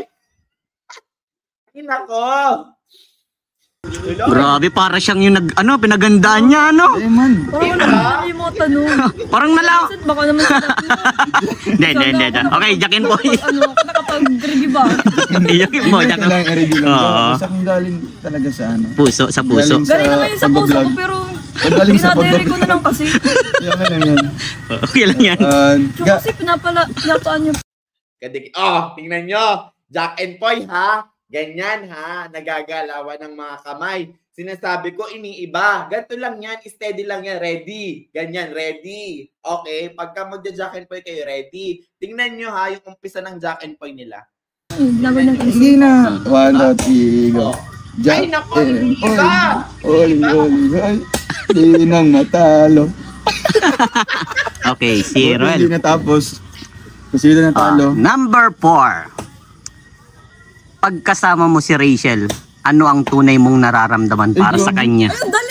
Ay, nako! Grabe, para siyang yung nag, ano, pinagandaan niya, ano? Eh man, Parang Diba? ano yung mga tanong. Parang nalaw. Vincent, baka naman sinabi mo. Hindi, hindi, hindi. hindi. Okay, jakin po. Ano, nakapag-review ba? Hindi, jakin po. hindi Jakin. kailangan i-review lang. Oo. Basta kung galing talaga sa ano. Puso, sa puso. Galing Galing na ngayon sa puso ko, pagbablog. pero Galing sa pinadere pagbablog. ko na lang kasi. Yan lang yan. Okay lang yan. Uh, So, ga- kasi pinapala, pinataan niyo. Kadik oh, tingnan nyo. Jack and Poy, ha? Ganyan, ha? Nagagalawan ng mga kamay. Sinasabi ko, iniiba. Ganito lang yan. Steady lang yan. Ready. Ganyan, ready. Okay? Pagka magja-Jack and Poy kayo, ready. Tingnan nyo, ha? Yung umpisa ng Jack and Poy nila. Laban ng isip. Hindi na. One, two, three, go. Ay, naku, iniiba. Oli, oli, oli. Di nang matalo. Okay, si Hindi Roel. natapos. Kasi na Ah, natalo. number four. Pagkasama mo si Rachel, ano ang tunay mong nararamdaman para sa kanya? Dali!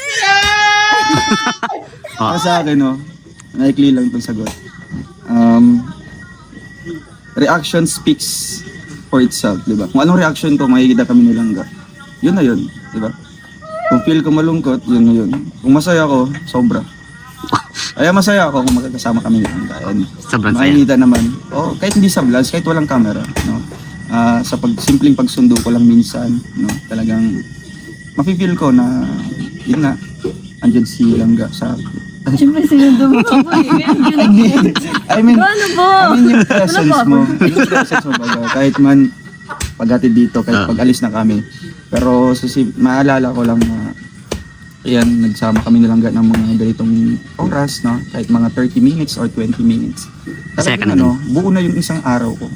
Oh. Para sa akin, no, naikli lang itong sagot. Um, reaction speaks for itself, di ba? Kung anong reaction ko, makikita kami nilang ga. Yun na yun, di ba? Kung feel ko malungkot, yun na yun. Kung masaya ako, sobra. Kaya masaya ako kung magkakasama kami nilang ga. Sobrang saya. Makikita naman, oh, kahit hindi sa vlogs, kahit walang camera, no? Ah, sa pag simpleng pagsundo ko lang minsan, no, talagang mafe-feel ko na yun nga, andyan si Langga sa Siyempre, sinundo mo ako eh. I mean, Ano ba? I mean yung presence Ano ba? mo, yung presence mo baga, kahit man paghatid dito, kahit Ah. pag alis na kami. Pero susi, maalala ko lang na ayan, nagsama kami nilang ng mga ganitong oras, no? Kahit mga thirty minutes or twenty minutes. Masaya ka Talagang na ano, buo na yung isang araw ko.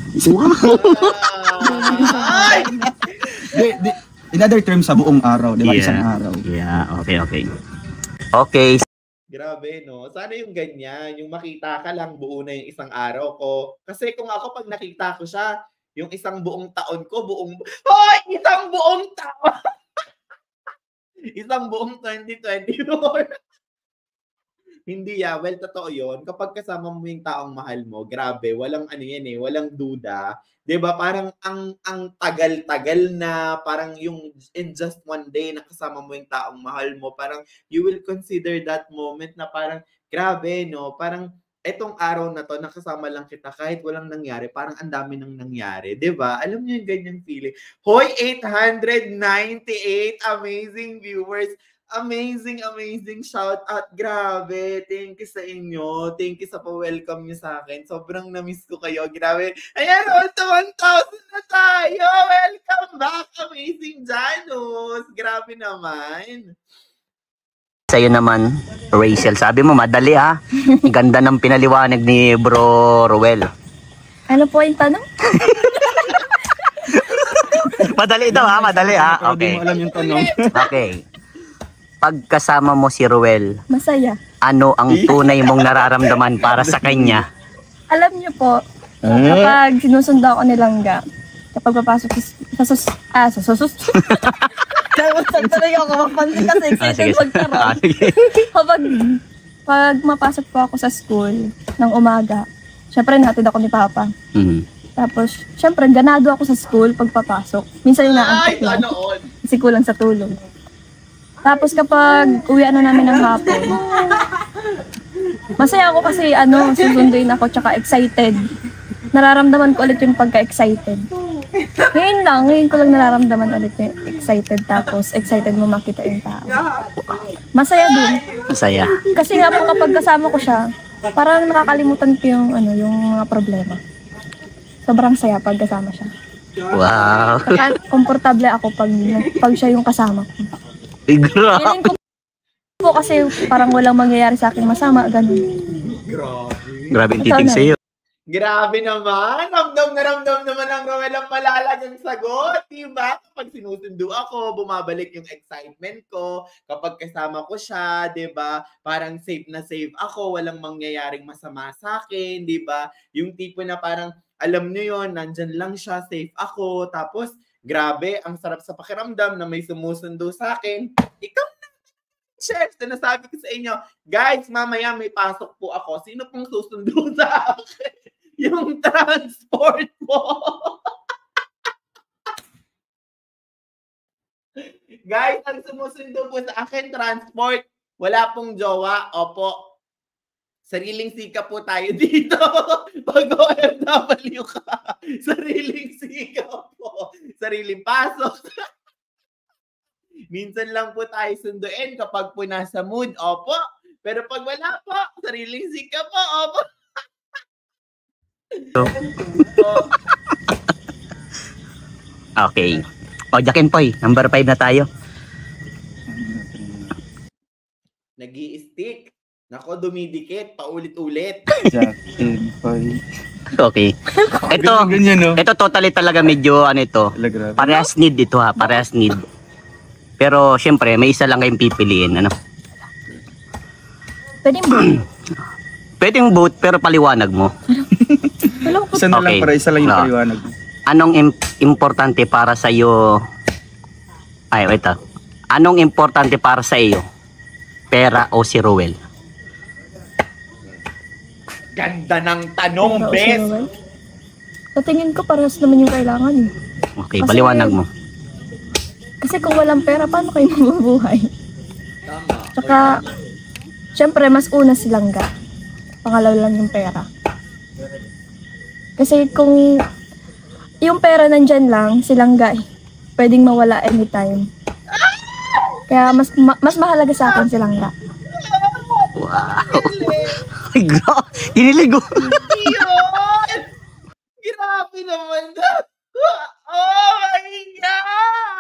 Ay! Di, di, in other terms, sa buong araw, di ba? Yeah. Isang araw. Yeah, okay, okay. Okay. Grabe, no? Sana yung ganyan, yung makita ka lang buo na yung isang araw ko. Kasi kung ako pag nakita ko siya, yung isang buong taon ko, buong, hoy! Isang buong taon! Isang buong twenty twenty-four. Hindi ah, well, totoo yun. Kapag kasama mo yung taong mahal mo, grabe, walang ano yan eh, walang duda. 'Di ba? Parang ang ang tagal-tagal na, parang yung in just one day na kasama mo yung taong mahal mo, parang you will consider that moment na parang grabe, no? Parang etong araw na to, nakasama lang kita kahit walang nangyari, parang ang dami nang nangyari, 'di ba? Alam niyo yung ganyang feeling. Hoy, eight hundred ninety-eight amazing viewers. Amazing, amazing shout out. Grabe. Thank you sa inyo. Thank you sa pa-welcome niyo sa akin. Sobrang na-miss ko kayo. Grabe. Ayan, all to one thousand na tayo. Welcome back, amazing Janus. Grabe naman. Sa'yo naman, Rachel, sabi mo madali ha. Ganda ng pinaliwanag ni Bro Ruel. Ano po yung tanong? Madali daw ha, madali ha. Pero di Okay. mo alam yung tanong. Okay. Pagkasama mo si Ruel, Masaya. ano ang tunay mong nararamdaman para sa kanya? Alam niyo po, kapag sinusundo ako ni Langga, kapag papasok sa sus... Ah, sa susus... Saan talaga ako mapansin kasi Ah, excited sige. magkaroon. Ah, sige. Kapag pag mapasok po ako sa school ng umaga, syempre natid ako ni Papa. Mhm. Tapos, syempre, ganado ako sa school pag papasok. Minsan yung Ay, naantok lang. ano on? Kasi kulang sa tulog. Tapos kapag uwi na namin ng hapon, masaya ako kasi ano, susunduin ako tsaka excited. Nararamdaman ko ulit yung pagka-excited. Ngayon lang, ngayon ko lang nararamdaman ulit yung excited. Tapos excited mo makita yung tao. Masaya din. Masaya. Kasi nga po kapag kasama ko siya, parang nakakalimutan ko yung, ano, yung mga problema. Sobrang saya pag kasama siya. Wow. Saka komportable ako pag, pag siya yung kasama ko. Ay, Feeling grabe. ko po kasi parang walang mangyayari sa akin masama, ganun. Grabe. Grabe yung titig sa'yo. Grabe naman. Ramdam na ramdam naman ang Romel ang malalagang sagot. Diba? Kapag sinusundo ako, bumabalik yung excitement ko. Kapag kasama ko siya, diba? Parang safe na safe ako. Walang mangyayaring masama sa akin, diba? Yung tipo na parang, alam nyo yun, nandyan lang siya, safe ako. Tapos, grabe, ang sarap sa pakiramdam na may sumusundo sa akin. Ikaw na, chef, na nasabi ko sa inyo, guys, mamaya may pasok po ako. Sino pong susundo sa akin? Yung transport mo. Guys, ang sumusundo po sa akin, transport. Wala pong jowa. Opo. Sariling sikap po tayo dito. Pag O F W ka, sariling sikap po. Sariling pasok. Minsan lang po tayo sunduin kapag po nasa mood. Opo. Pero pag wala po, sariling sikap po. Opo. Okay. O, Jack and Poy, number five na tayo. Nag-i-stick. Nako, dumidikit. Paulit-ulit. Jack and Poy. Okay. Ito, Ganyan, no? ito totally talaga medyo ano ito. Wala, grabe. Parehas need dito ha, parehas need. Pero syempre, may isa lang kayong pipiliin. Ano? Pwede mo. Pwedeng both pero paliwanag mo. Alam ko. Isa na lang Okay. para isa lang yung Ah. paliwanag. Anong im- importante para sa iyo? Ay, wait ah. Anong importante para sa iyo? Pera o si Ruel? Ganda ng tanong, Pero, bes. Sir Ruel, sa tingin ko parehas naman yung kailangan eh. Okay, Kasi- paliwanag mo. Kasi kung walang pera, paano kayo mabubuhay? Tama. Tsaka, syempre, mas una si Langga. Pangalaw lang yung pera. Kasi kung yung pera nandyan lang, si Langga eh, pwedeng mawala anytime. Kaya mas ma- mas mahalaga sa akin si Langga. Wow. Ay, gra- Kinilig ko. Yun! Grabe naman. Oh my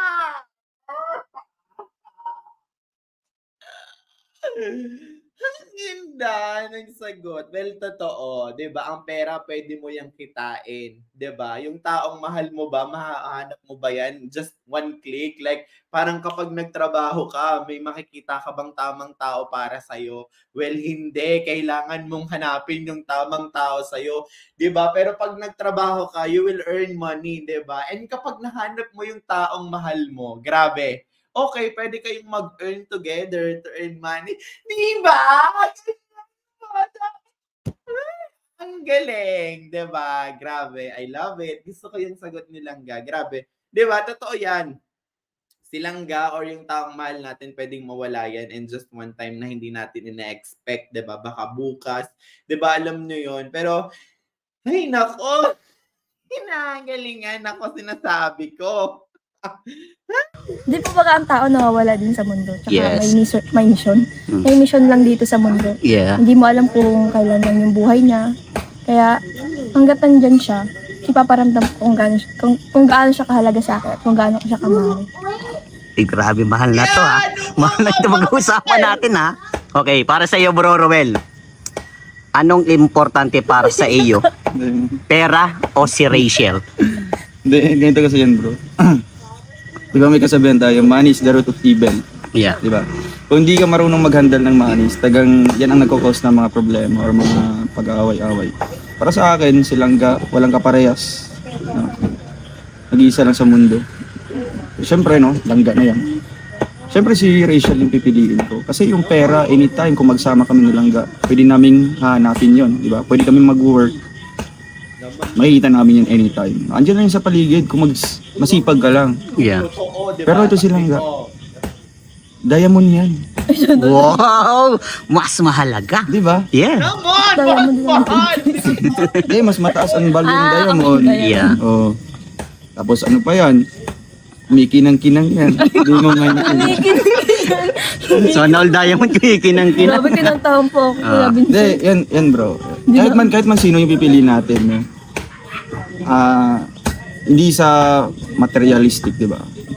God! Ganda ng sagot. Well, totoo. 'Di ba? Ang pera pwede mo yang kitain. 'Di ba? Yung taong mahal mo ba, mahahanap mo ba yan? Just one click. Like, parang kapag nagtrabaho ka, may makikita ka bang tamang tao para sa'yo? Well, hindi. Kailangan mong hanapin yung tamang tao sa'yo. 'Di ba? Pero pag nagtrabaho ka, you will earn money. 'Di ba? And kapag nahanap mo yung taong mahal mo, grabe. Okay, pwede kayong mag-earn together to earn money. Di ba? Ang galing, di ba? Grabe, I love it. Gusto ko yung sagot ni Langga. Grabe. Di ba? Totoo yan. Si Langga or yung taong mahal natin pwedeng mawala yan in just one time na hindi natin ina-expect, di ba? Baka bukas. Di ba? Alam nyo yun. Pero, ay nako. Hinagalingan ako sinasabi ko. Di po ba ang tao nawawala din sa mundo? Tsaka Yes. may, mission, may mission. Mm. May mission lang dito sa mundo. Yeah. Hindi mo alam kung kailan lang yung buhay niya. Kaya hanggat nandyan siya, ipaparamdam ko kung gaano, kung, kung gaano siya kahalaga sa akin at kung gaano ko siya kamahal. Eh, grabe, mahal na to ha. Mahal na ito mag-uusapan natin ha. Okay, para sa iyo bro Roel. Anong importante para sa iyo? Pera o si Rachel? Hindi, ganito kasi yan bro. Di ba may kasabihan tayo, money is the root of evil. Yeah. Di ba? Kung hindi ka marunong mag-handle ng money, tagang yan ang nagkakos ng mga problema or mga pag-aaway-away. Para sa akin, si Langga, walang kaparehas. No? Nag-iisa lang sa mundo. Siyempre, no, Langga na yan. Siyempre si Rachel yung pipiliin ko. Kasi yung pera, anytime kung magsama kami ni Langga, pwede naming hahanapin yun. Di ba? Pwede kami mag-work. Makikita namin yun anytime. Andiyan na yun sa paligid kung mag masipag ka lang. Yeah. Totoo, di ba? Pero ito si Langga. Diamond yan. Wow! Mas mahalaga. Di ba? Yeah. Come on! Diamond Mahal, mahal! Hindi, mas mataas ang value ng Ah, diamond. okay, Yeah. Oh. Tapos ano pa yan? May kinang-kinang yan. Hindi mo maintindihan. So, all diamond kikinang-kinang. Grabe kinantahan po ako. Ah. Grabe Hindi, yan, yan bro. Kahit man, kahit man sino yung pipili natin, no? Ah, hindi sa materialistic, di ba?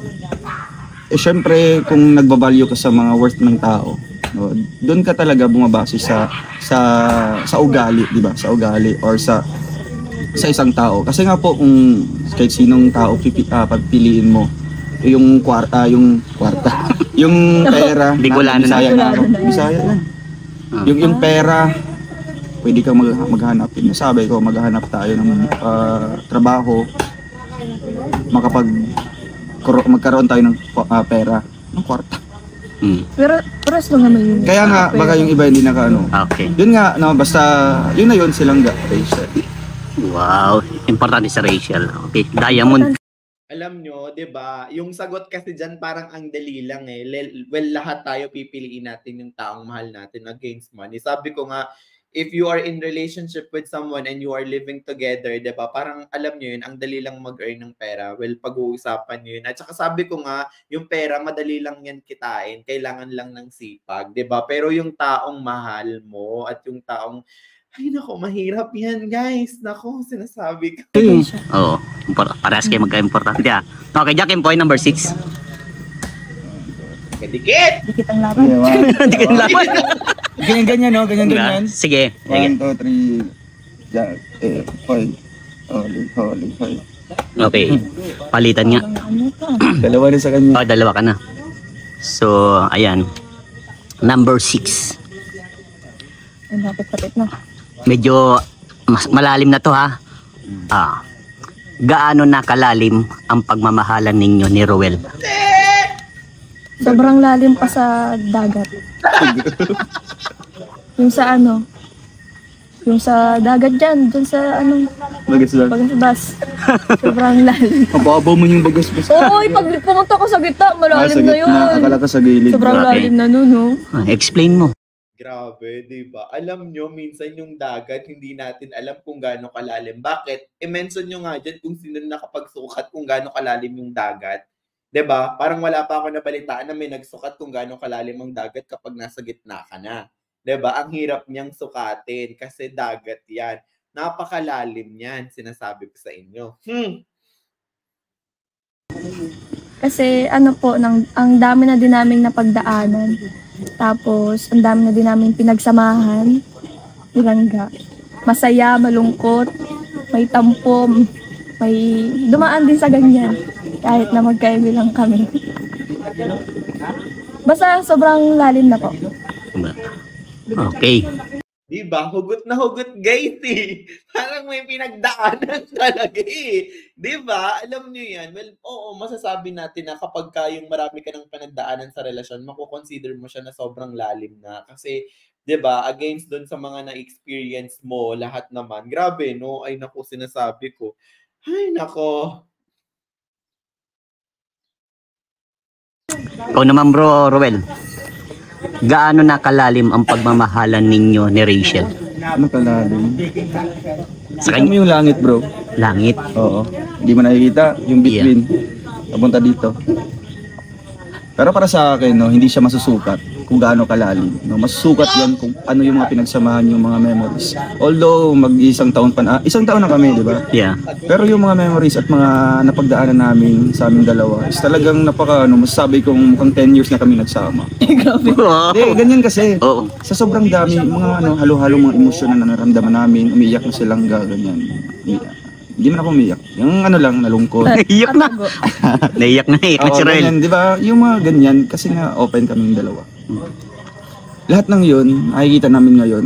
Eh, syempre, kung nagbabalyo ka sa mga worth ng tao, no, doon ka talaga bumabase sa sa sa ugali, di ba? Sa ugali or sa sa isang tao. Kasi nga po kung kahit sinong tao pipi, uh, pagpiliin mo, yung kwarta, yung kwarta, yung pera, Bicolano na. Bisaya na ako. Bicolano na yan. Bisaya yan. Ah. Yung yung pera, pwede kang mag maghanap. Yung sabi ko, maghanap tayo ng ah, trabaho, makapag kuro- magkaroon tayo ng ah, pera, ng kwarta. Mm. Pero, pero as long naman yun. Kaya nga, baka yung iba hindi naka ano. Okay. Yun nga, no, basta, yun na yun silang ga, Rachel. Wow. Importante sa Rachel. Okay. Diamond. Alam nyo, di ba, yung sagot kasi dyan parang ang dali lang eh. Le- Well, lahat tayo pipiliin natin yung taong mahal natin against money. Sabi ko nga, if you are in relationship with someone and you are living together, di ba, parang alam nyo yun, ang dali lang mag-earn ng pera. Well, pag-uusapan nyo yun. At saka sabi ko nga, yung pera, madali lang yan kitain. Kailangan lang ng sipag, di ba? Pero yung taong mahal mo at yung taong ay, nako, mahirap yan, guys. Nako, sinasabi ko. Oo. Impor- Parehas kayo magka-importante. Yeah. Okay, Jackie, point number six. Kadikit! Dikit ang laban. Hindi ka laban. Ganyan-ganyan, no? Ganyan-ganyan. Sige. Sige. One, two, three, jack, eh, hoy, holy, holy, hoy. Okay. Palitan nga. Ano to? Dalawa na sa kanya. Oh, dalawa ka na. So, ayan. Number six. Ay, napit-tapit na. Medyo mas malalim na to ha. Ah. Gaano na kalalim ang pagmamahalan ninyo ni Roel? Sobrang lalim pa sa dagat. Yung sa ano, yung sa dagat dyan, dyan sa anong, Bagas lang. bagas-bas. Sobrang lalim. Mababaw mo yung bagas-bas. Oy, pag pumunta ko sa gitna, malalim na yun. Akala ka sa gilid. Sobrang Okay. lalim na nun, no? Ah, explain mo. Grabe, di ba? Alam nyo, minsan yung dagat, hindi natin alam kung gaano kalalim. Bakit? I-mention nyo nga dyan kung sino nakapagsukat kung gaano kalalim yung dagat. Di ba? Parang wala pa ako nabalitaan na may nagsukat kung gaano kalalim ang dagat kapag nasa gitna ka na. Di ba? Ang hirap niyang sukatin kasi dagat yan. Napakalalim yan, sinasabi ko sa inyo. Hmm. Kasi ano po, nang, ang dami na din naming napagdaanan. Tapos, ang dami na din naming pinagsamahan. Bilangga. Masaya, malungkot, may tampo, may dumaan din sa ganyan. Kahit na magkaibilang kami. Basta sobrang lalim na po. Okay. Diba? Hugot na hugot, guys eh. Parang may pinagdaanan talaga eh. Diba? Alam nyo yan. Well, oo, masasabi natin na kapag kayong marami ka ng pinagdaanan sa relasyon, makukonsider mo siya na sobrang lalim na. Kasi, diba, against dun sa mga na-experience mo, lahat naman. Grabe, no? Ay, naku, sinasabi ko. Ay, nako. Ikaw naman bro, Ruel. Gaano na kalalim ang pagmamahalan ninyo ni Rachel? Ano kalalim? Sa Kita mo yung langit, bro. Langit. Oo. Hindi mo nakikita yung between. Papunta dito. Pero para sa akin, no, hindi siya masusukat kung gaano kalalim. No? Masusukat yan kung ano yung mga pinagsamahan yung mga memories. Although mag-isang taon pa na, isang taon na kami, di ba? Yeah. Pero yung mga memories at mga napagdaanan namin sa aming dalawa is talagang napaka, ano, masasabi kong mukhang ten years na kami nagsama. Grabe. Wow. Hindi, ganyan kasi. Oo. Sa sobrang dami, mga ano, halo-halo mga emosyon na nararamdaman namin, umiiyak na silang ga, ganyan. Umiiyak. Hindi man ako umiiyak. Yung ano lang, nalungkot. Naiyak na. Naiyak na eh. Oo, Natural. ganyan, di ba? Yung mga ganyan, kasi nga open kami yung dalawa. Lahat ng yun, nakikita namin ngayon,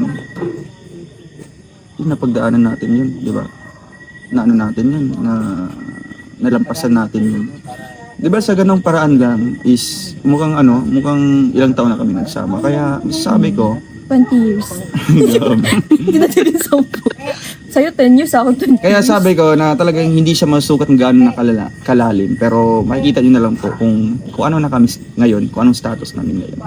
yung napagdaanan natin yun, di ba? Na ano natin yun, na nalampasan natin yun. Di ba sa ganong paraan lang is mukhang ano, mukhang ilang taon na kami nagsama. Kaya sabi ko, twenty years. Hindi na din sampu. Sa'yo ten years, ako twenty kaya years. sabi ko na talagang hindi siya masukat ng gaano na kalala, kalalim. Pero makikita nyo na lang po kung, kung ano na kami ngayon, kung anong status namin ngayon.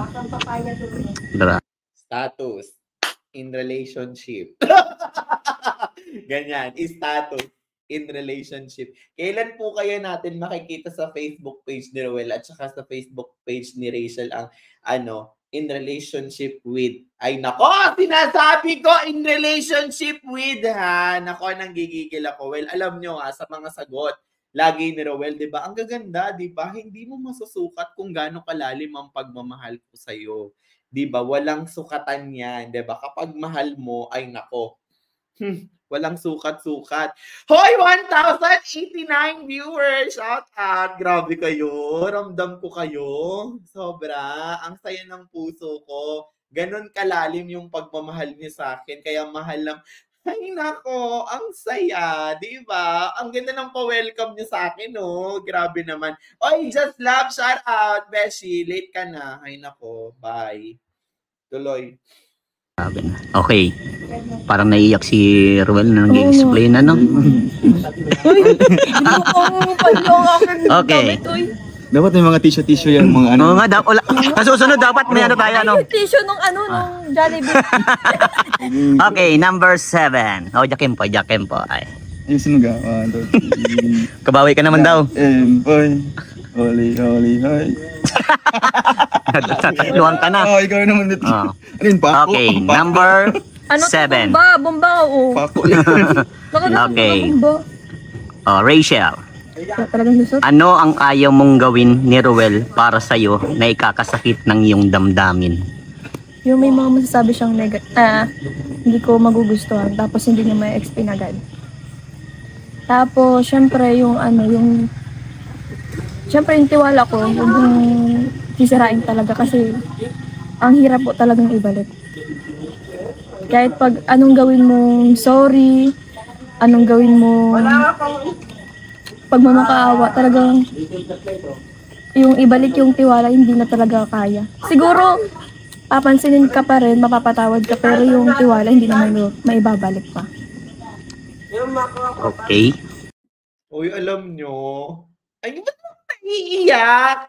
Status in relationship. Ganyan, status in relationship. Kailan po kaya natin makikita sa Facebook page ni Ruel at saka sa Facebook page ni Rachel ang ano, in relationship with, ay nako, sinasabi ko in relationship with, ha, nako, nanggigigil ako. Well, alam nyo ha, sa mga sagot, lagi ni Ruel, di ba? Ang gaganda, di ba? Hindi mo masusukat kung gaano kalalim ang pagmamahal ko sa'yo. Di ba? Walang sukatan yan, di ba? Kapag mahal mo, ay nako, hmm, walang sukat-sukat. Hoy, one thousand eighty-nine viewers! Shout out! Grabe kayo. Ramdam ko kayo. Sobra. Ang saya ng puso ko. Ganon kalalim yung pagmamahal niyo sa akin. Kaya mahal lang. Ay, nako. Ang saya. Diba? Ang ganda ng pa-welcome niyo sa akin, no? Grabe naman. Oy, just love. Shout out, Beshi. Late ka na. Ay, nako. Bye. Tuloy. Okay. Parang naiyak si Ruel na nag-explain, ano? Okay. Dapat may mga tissue-tissue yan, mga ano. Oo nga, da- ula- kasusunod dapat may ano tayo, ano? Yung tissue nung ano, nung Jollibee. Okay, number seven. Oh, Jakim po, Jakim po. Ay. Yung sinuga. One, two, three. Kabawi ka naman daw. And boy, holy, holy, holy. Tatluhan ka na. Oh, ikaw naman dito. Oh. Ano yun, pako? Okay, Pako. number Ano to, seven. bomba? Bomba, oo. Pako. Baka na Okay. bomba. Oh, Rachel. Wala talagang lusot. Ano ang ayaw mong gawin ni Ruel para sa'yo na ikakasakit ng iyong damdamin? Yung may mga masasabi siyang neg- ah, hindi ko magugustuhan, tapos hindi niya may explain agad. Tapos, syempre, yung ano, yung, syempre, yung tiwala ko, yung sisirain talaga kasi ang hirap po talagang ibalik. Kahit pag anong gawin mong sorry, anong gawin mo pagmamakaawa, talagang yung ibalik yung tiwala, hindi na talaga kaya. Siguro, papansinin ka pa rin, mapapatawad ka, pero yung tiwala, hindi na may, maibabalik pa. Okay. Uy, alam nyo, ay, ba't mo naiiyak?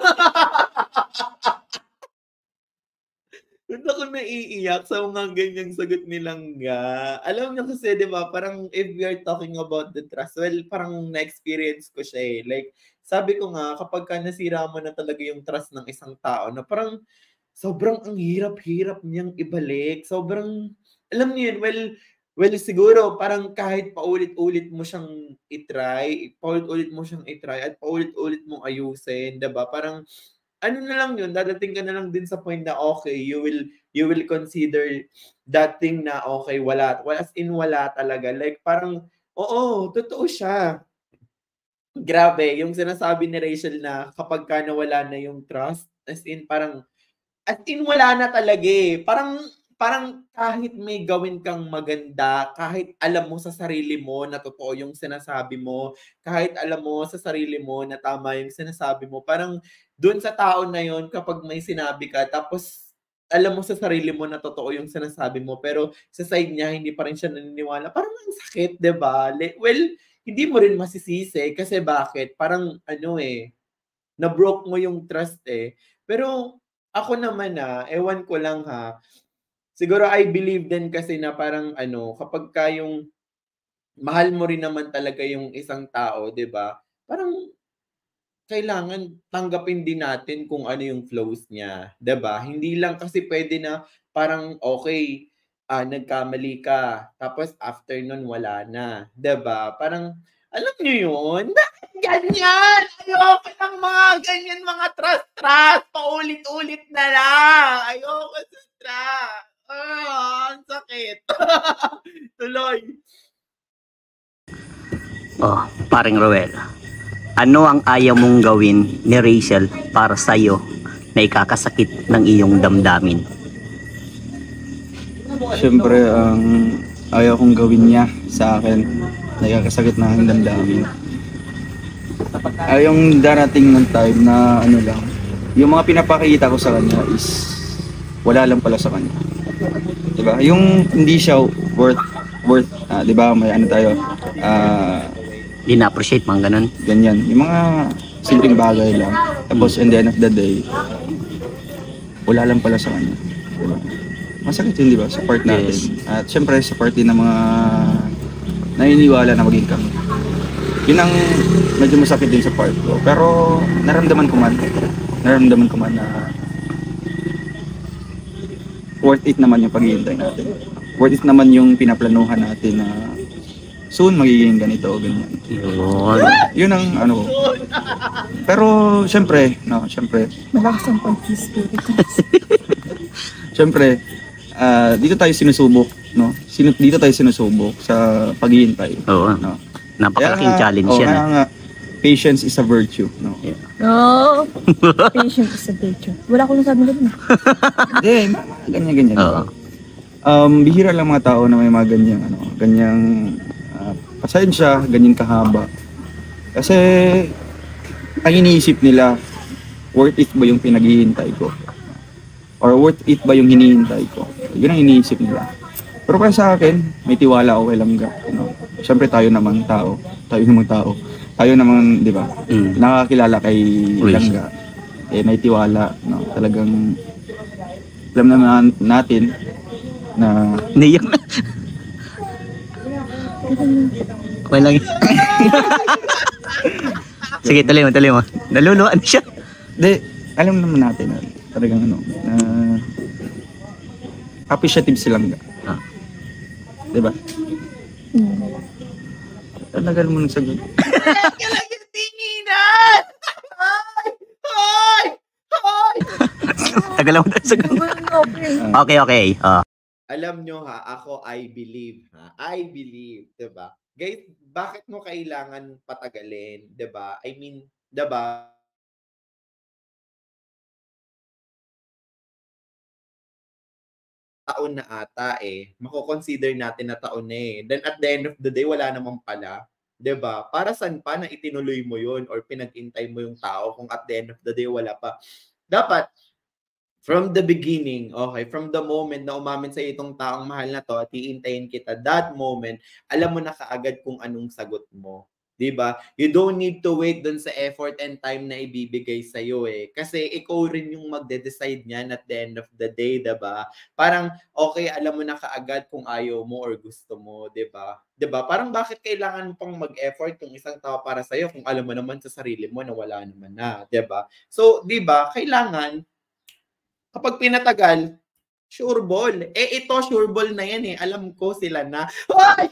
Ba't ako naiiyak sa mga ganyang sagot nilang ga? Alam nyo kasi, di ba, parang if we are talking about the trust, well, parang na-experience ko siya eh. Like, sabi ko nga, kapag ka nasira mo na talaga yung trust ng isang tao, na parang sobrang ang hirap-hirap niyang ibalik. Sobrang, alam niyo yun, well, Well, siguro parang kahit paulit-ulit mo siyang i-try, paulit-ulit mo siyang i-try at paulit-ulit mong ayusin, 'di ba? Parang ano na lang 'yun, dadating ka na lang din sa point na okay, you will you will consider that thing na okay, wala, well, as in wala talaga. Like parang oo, totoo siya. Grabe, yung sinasabi ni Rachel na kapagka nawala na yung trust, as in parang as in wala na talaga, eh. Parang parang kahit may gawin kang maganda, kahit alam mo sa sarili mo na totoo yung sinasabi mo, kahit alam mo sa sarili mo na tama yung sinasabi mo, parang dun sa tao na yun kapag may sinabi ka tapos alam mo sa sarili mo na totoo yung sinasabi mo, pero sa side niya hindi pa rin siya naniniwala, parang ang sakit, 'di ba? Like, well, hindi mo rin masisisi kasi bakit? Parang ano, eh, na-broke mo yung trust, eh. Pero ako naman, ah, ewan ko lang, ha, siguro I believe din kasi na parang ano, kapagka yung mahal mo rin naman talaga yung isang tao, 'di ba, parang kailangan tanggapin din natin kung ano yung flaws niya, 'di ba? Hindi lang kasi puwede na parang okey, ah, nagkamali ka tapos after nun wala na, 'di ba? Parang alam niyo yun? Bakit ganyan? Ayoko ng mga ganyan, mga trust-trust, paulit-ulit na lang. Ayoko sa trust. Ah, ang sakit. Tuloy. Oh, paring Roel. Ano ang ayaw mong gawin ni Rachel para sa'yo na ikakasakit ng iyong damdamin? Siyempre, ang ayaw kong gawin niya sa akin, nagkakasakit na ang damdamin. Ay, yung darating ng time na ano lang, yung mga pinapakita ko sa kanya is wala lang pala sa kanya. Diba? Yung hindi siya worth, worth, ah, diba, may ano tayo, ah, Hindi na-appreciate mga ganun. ganyan. Yung mga simpleng bagay lang. Tapos, in the end of the day, wala lang pala sa kanya. Diba? Masakit yun, di ba? Sa part natin. Yes. At syempre, sa part din ng mga naniniwala na maging kami. Yun ang medyo masakit din sa part ko. Pero, naramdaman ko man, naramdaman ko man na worth it naman yung paghihintay natin. Worth it naman yung pinaplanuhan natin na soon magiging ganito o ganyan. Yun. Yun ang ano ko. Pero, syempre, no, syempre, Malakas ang pag-spirit. syempre, ah, dito tayo sinusubok, no? Sinu- dito tayo sinusubok sa paghihintay. Oo. No? Napakalaking nga- challenge oo, yan. kaya ah. nga, patience is a virtue, no? No! Patient is a virtue. Wala ko nang sabi na dun. Eh, mga ganyan-ganyan. Oo. Um, bihira lang mga tao na may mga ganyang, ano, ganyang uh, pasensya, ganyan kahaba. Kasi, ang iniisip nila, worth it ba yung pinaghihintay ko? Or worth it ba yung hinihintay ko? Yun ang iniisip nila. Pero kaya sa akin, may tiwala ako kay Langga. No? Siyempre tayo namang tao. Tayo namang tao. Tayo naman, di ba? Mm. Nakakilala kay Uy. Langga. Eh, may tiwala. No? Talagang, alam naman natin na Naiyak na. Okay lang. Sige, tuloy mo, tuloy mo. Naluluan siya. Di, alam naman natin na talagang ano, na appreciative silang ga. Ah. Diba? Hmm. Talagal mo nang sagot. Ka lang yung tinginan! Hoy! Hoy! Hoy! Tagal mo na sa Okay. Okay, okay. Ah. Alam nyo ha, ako I believe ha. I believe, 'di ba? Guys, bakit mo kailangan patagalin, 'di ba? I mean, 'di ba? Taon na ata eh. Mako-consider natin na taon na eh. Then at the end of the day, wala naman pala. 'Di ba? Para saan pa na itinuloy mo 'yon or pinag-intay mo yung tao kung at the end of the day wala pa? Dapat from the beginning, okay, from the moment na umamin sa itong taong mahal na to at iintayin kita, that moment, alam mo na kaagad kung anong sagot mo. 'Di ba? You don't need to wait dun sa effort and time na ibibigay sa iyo eh. Kasi ikaw rin yung magde-decide niyan at the end of the day, 'di ba? Parang okay, alam mo na kaagad kung ayaw mo or gusto mo, 'di ba? 'Di ba? Parang bakit kailangan mo pang mag-effort yung isang tao para sa iyo kung alam mo naman sa sarili mo na wala naman na, 'di ba? So, 'di ba? Kailangan kapag pinatagal, Sure ball. Eh, ito, sure ball na yan eh. Alam ko sila na. Hoy!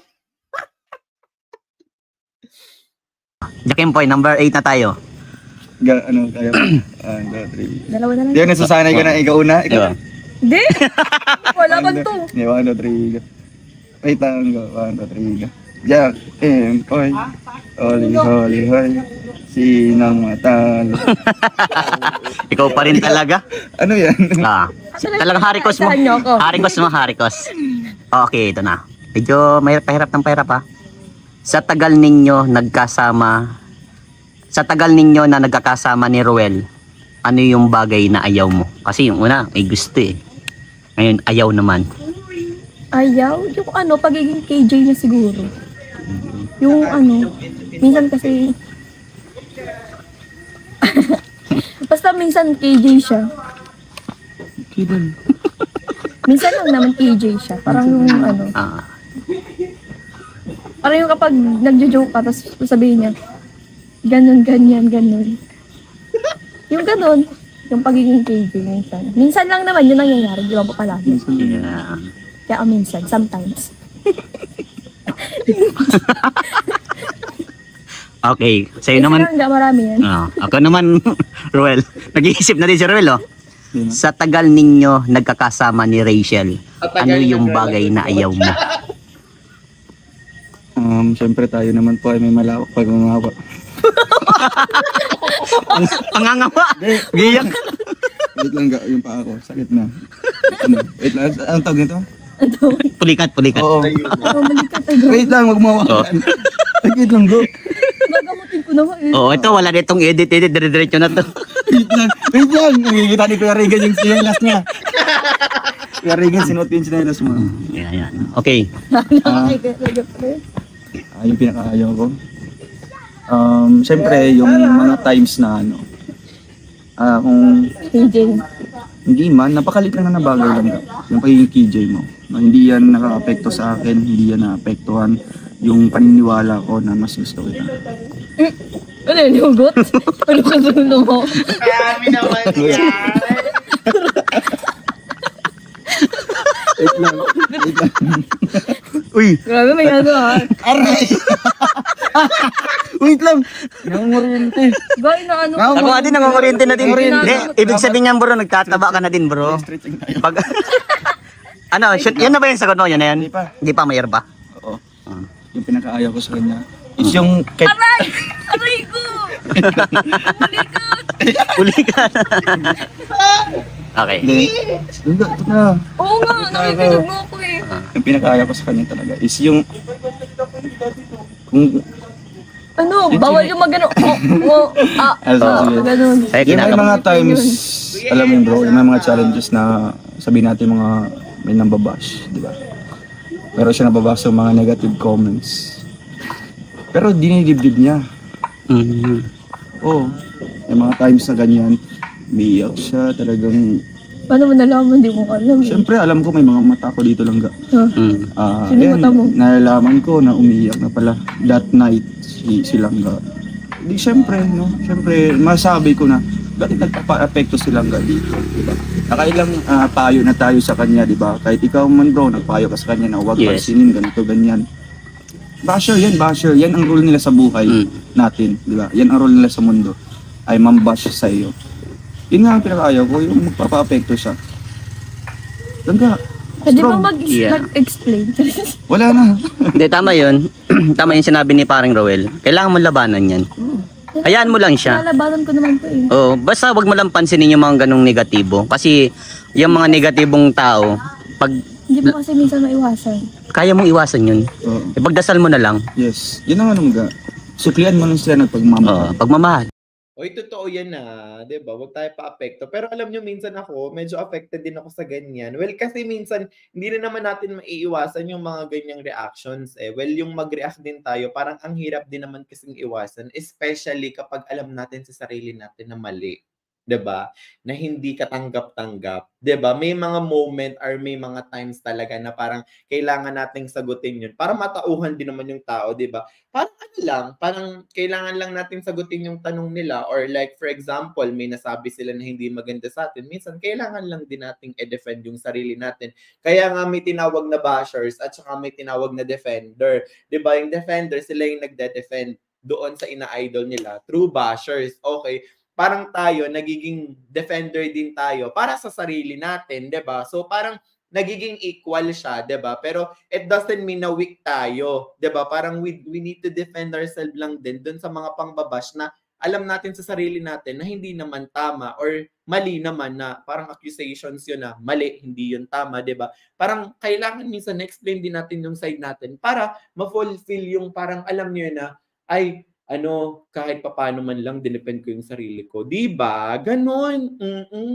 Jakimpoy, number eight na tayo. Ga, ano, kaya one, two, three. Dalawa na lang. Di ba nasasanay ka na ikaw una? Ikaw. Diba? Hindi! Wala man to. Di, one, two, three, go. Wait lang, go. One, two, three, go. Jack, and Poy. Holy, holy, holy. Sinang matalo. Ikaw pa rin talaga. Ano yan? Ah, talagang harikos mo. Saan niyo ako? Harikos mo, harikos. Okay, ito na. Medyo mahirap, pahirap ng pahirap ha. Sa tagal ninyo nagkasama, sa tagal ninyo na nagkakasama ni Ruel, ano yung bagay na ayaw mo? Kasi yung una, may gusto eh. Ngayon, ayaw naman. Ayaw? Yung ano, pagiging K J niya siguro. Yung ano, minsan kasi... Basta minsan K J siya. Kidon. Minsan lang naman K J siya. Parang yung ano, Ah, parang yung kapag nagjo-joke ka, tapos sasabihin niya, ganun, ganyan, ganun. Yung ganun, yung pagiging K J minsan. Minsan lang naman yun nangyayari, di ba po palagi? yeah. Kaya minsan, sometimes. Okay, sa'yo Minsan naman. lang, hindi marami yan. Ah, ako naman, Ruel. Nag-iisip na din si Ruel, oh. Sino? Sa tagal ninyo nagkakasama ni Rachel, Sa tagal ano ng yung girl, bagay ano na ayaw mo? Um, syempre tayo naman po ay may malawak pagmamawa. Pangangawa! Giyak! Wait lang, ga, yung paa ko, sakit na. Ano? Wait lang, anong tawag nito? Pulikat, pulikat. Oo. Oh, malikat agad. Wait lang, magmawa. Oo. Sakit lang, go. Gagamutin ko naman eh. Oo, ito, wala ditong edit-edit, dire-diretso na to. Wait lang, wait lang. Nakikita ni Kuya Regan yung sinelas niya. Kuya Regan, sinuot yung sinelas mo. Yan, yan. Okay. Ah, ah, yung pinakaayaw ko. Um, syempre, yung mga times na ano, ah, kung K J. hindi man, napakalit lang na bagay lang ka. Yung pagiging K J mo. Na hindi yan nakaka-apekto sa akin, hindi yan na-apektuhan yung paniniwala ko na mas gusto kita. Ano yun, hugot? Ano ka dulo mo? Kami naman yan. Wait lang, wait lang. Uy! Grabe, may ano ha. Aray! Wait lang! Nangunguryente. Gawin na ano. Ako nga din, nangunguryente na din. Nangunguryente. Hindi, ibig sabihin niyan bro, nagtataba ka na din bro. Stretching tayo. Pag... ano, shoot, yan na ba yung sagot mo? Yan na yan? Hindi pa. Hindi pa, mayroon pa. Oo. Yung pinakaayaw ko sa kanya is yung kahit Aray! Aray ko! Uli ka na. Okay. hindi. Ito ito na. Oo nga, nakikinig mo ako eh. Yung pinakaayaw ko sa kanya talaga is yung kung Ano, bawal yung magano. Oh, oh, ah, Ah, sige, ah, sige. ganun. Ay, yung may kinakap. mga times, alam mo yun bro, yung may mga challenges na sabihin natin mga may nambabash, di ba? Pero siya nababash yung mga negative comments. Pero dinidibdib niya. Mhm. Oo. May mga times na ganyan, umiiyak siya, talagang... Paano mo nalaman? Hindi mo alam. eh. Siyempre, alam ko may mga mata ko dito lang ga. Ah, Mm. Ah, Sino ayan, mata mo? nalalaman ko na umiiyak na pala that night si, si Langga. Di siyempre, no? Siyempre, masabi ko na bakit nagpapa-apekto si Langga dito, di ba? Nakailang ah, payo na tayo sa kanya, di ba? Kahit ikaw man bro, nagpayo ka sa kanya na huwag Yes. pansinin, ganito, ganyan. Basher yan, basher. Yan ang rule nila sa buhay Mm. natin, di ba? Yan ang rule nila sa mundo. Ay mambash sa iyo. Yun nga ang pinakaayaw ko, yung magpapa-apekto siya. Langga, Pwede ba strong. mag, Yeah. mag-explain? Wala na. Hindi, tama yun. Tama yung sinabi ni paring Roel. Kailangan mo labanan yan. Hayaan mo lang siya. Nalabanan ko naman po eh. Oo, basta wag mo lang pansinin yung mga ganong negatibo. Kasi yung mga negatibong tao, pag Hindi mo kasi minsan maiwasan. kaya mong iwasan yun, Oo. ipagdasal mo na lang. Yes. Yun ang anong ga. Suklian mo lang sila ng Oo, pagmamahal. pagmamahal. Oy, totoo yan na, 'di ba? Huwag tayo pa-apekto. Pero alam nyo, minsan ako, medyo affected din ako sa ganyan. Well, kasi minsan, hindi na naman natin maiiwasan yung mga ganyang reactions eh. Well, yung mag-react din tayo, parang ang hirap din naman kasing iwasan, especially kapag alam natin sa sarili natin na mali. 'Diba? Na hindi katanggap-tanggap, 'diba? May mga moment or may mga times talaga na parang kailangan nating sagutin 'yun para matauhan din naman yung tao, 'di ba? Parang ano lang, parang kailangan lang nating sagutin yung tanong nila or like for example, may nasabi sila na hindi maganda sa atin, minsan kailangan lang din nating i-defend yung sarili natin. Kaya nga may tinawag na bashers at saka may tinawag na defender, 'di ba? Yung defender sila yung nagde-defend doon sa ina-idol nila, true bashers. Okay, parang tayo nagiging defender din tayo para sa sarili natin, 'di ba? So parang nagiging equal siya, 'di ba? Pero it doesn't mean na weak tayo, 'di ba? Parang we, we need to defend ourselves lang din dun sa mga pangbabash na alam natin sa sarili natin na hindi naman tama or mali naman, na parang accusations yun na mali, hindi yun tama, 'di ba? Parang kailangan minsan na-explain din natin yung side natin para ma-fulfill yung parang alam niyo na ay ano, kahit papaano man lang dinepend ko yung sarili ko. 'Di ba? Gano'n. Mm.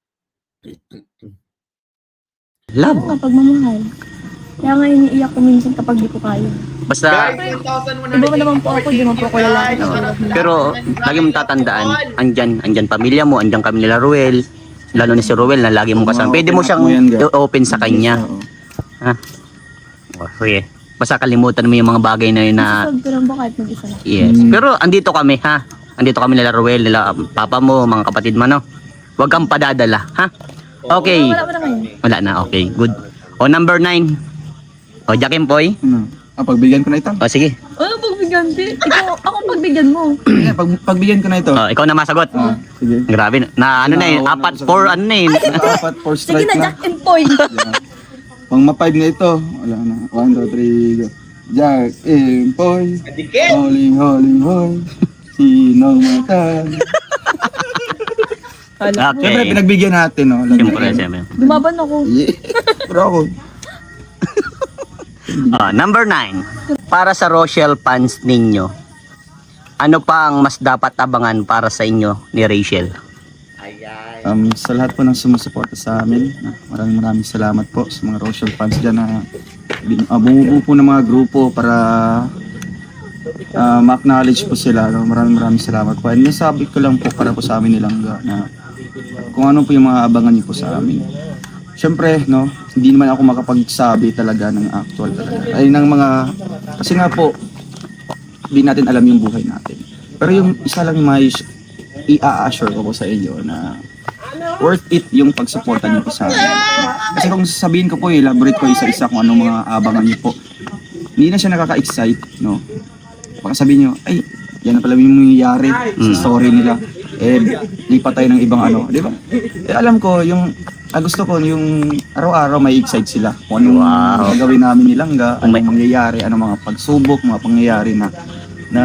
Love. Ang pagmamahal. Kaya nga iniiyak ko minsan kapag di ko kaya. Basta, Guys, one thousand one Iba hundred mo naman po ako, di mo po ako lalaki. pero lagi mong tatandaan, andyan, andyan pamilya mo, andyan kami nila Ruel, lalo ni si Ruel na lagi mong kasama. Pwede mo siyang open sa kanya. Ha? Oh, sige. Basta kalimutan mo yung mga bagay na yun na... Masasag ko lang ba kahit mag-isa lang? Yes. Pero andito kami, ha? Andito kami nila Ruel, nila papa mo, mga kapatid mo, no? Huwag kang padadala, ha? Okay. Wala mo na ngayon. Wala na, okay. Good. O, number nine. O, Jackie Poy. Ano? Ah, pagbigyan ko na ito. O, sige. Ano pagbigyan? Ikaw, ako pagbigyan mo. Eh, pag, pagbigyan ko na ito. O, ikaw na masagot. Ah, sige. Grabe. Na ano na eh, apat, four, ano na eh. Apat, four Sige strike na, na. Jack and Poy. Yeah. Pang ma-five na ito. Wala na. One, two, three, go. Jack and Poy. Adikit! Holing, holing, hoy. Sino matan? Siyempre, Okay. pinagbigyan natin, no? Lagi- Siyempre, siyempre. Dumaban ako. Yeah. Pero ako, Ah, number nine. Para sa Rochelle fans ninyo, ano pa ang mas dapat abangan para sa inyo ni Rachel? Ayan. um, sa lahat po ng sumusuporta sa amin, ah, maraming maraming salamat po sa mga Rochelle fans dyan na bin- ah, bumubuo po ng mga grupo para uh, ma-acknowledge po sila. No? Maraming maraming salamat po. And nasabi ko lang po para po sa amin nilang na kung ano po yung mga abangan niyo po sa amin. Siyempre, no, hindi naman ako makapagsabi talaga ng actual talaga. Ay, ng mga, kasi nga po, hindi natin alam yung buhay natin. Pero yung isa lang may i-assure ko po sa inyo na worth it yung pagsuporta niyo po sa amin. Kasi kung sasabihin ko po, elaborate ko isa-isa kung anong mga abangan niyo po, hindi na siya nakaka-excite, no. Baka sabihin niyo, ay, yan na pala yung nangyayari sa story nila. Eh, lipat tayo ng ibang ano, di ba? Eh, alam ko, yung ah, gusto ko yung araw-araw may excite sila kung anong Wow. gagawin namin nilangga, anong mangyayari, anong mga pagsubok, mga pangyayari na na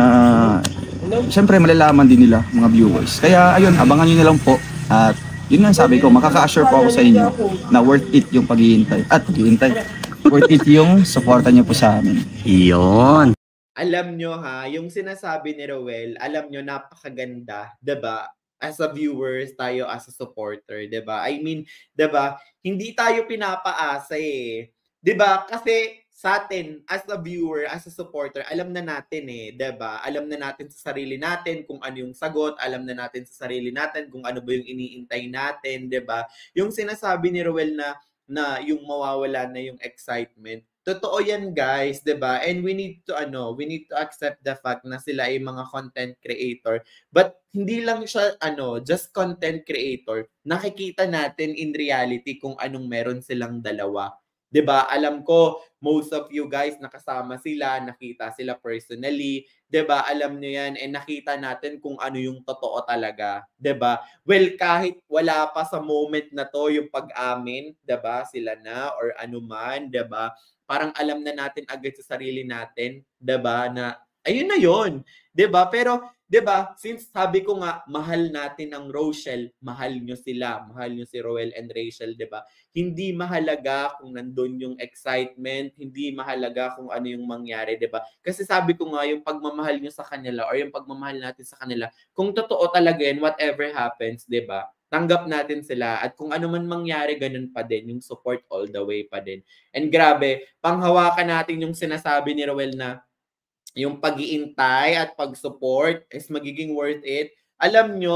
siyempre malalaman din nila mga viewers. Kaya ayun, abangan nyo na lang po at yun nga sabi ko, makaka-assure po ako sa inyo na worth it yung paghihintay at paghihintay, worth it yung supportan nyo po sa amin. Iyon. Alam nyo ha, yung sinasabi ni Roel, alam nyo napakaganda, 'di ba? As a viewers, tayo as a supporter, 'di ba? I mean, 'di ba? Hindi tayo pinapaasa eh. 'Di ba? Kasi sa atin as a viewer, as a supporter, alam na natin eh, 'di ba? Alam na natin sa sarili natin kung ano yung sagot, alam na natin sa sarili natin kung ano ba yung iniintay natin, 'di ba? Yung sinasabi ni Roel na na yung mawawala na yung excitement. Totoo yan guys, 'di ba? And we need to ano, we need to accept the fact na sila ay mga content creator. But hindi lang siya ano, just content creator. Nakikita natin in reality kung anong meron silang dalawa. 'Di ba? Alam ko most of you guys nakasama sila, nakita sila personally, 'di ba? Alam niyo 'yan and nakita natin kung ano yung totoo talaga, 'di ba? Well, kahit wala pa sa moment na to yung pag-amin, 'di ba? Sila na or anuman, 'di ba? Parang alam na natin agad sa sarili natin, 'di ba? Na ayun na 'yon, 'di ba? Pero 'di ba, since sabi ko nga mahal natin ang Rochelle, mahal nyo sila, mahal nyo si Roel and Rachel, 'di ba? Hindi mahalaga kung nandun yung excitement, hindi mahalaga kung ano yung mangyari, 'di ba? Kasi sabi ko nga yung pagmamahal nyo sa kanila or yung pagmamahal natin sa kanila, kung totoo talaga yan, whatever happens, 'di ba? Tanggap natin sila at kung ano man mangyari, ganun pa din, yung support all the way pa din. And grabe, panghawakan natin yung sinasabi ni Roel na yung pag-iintay at pag-support is magiging worth it. Alam nyo,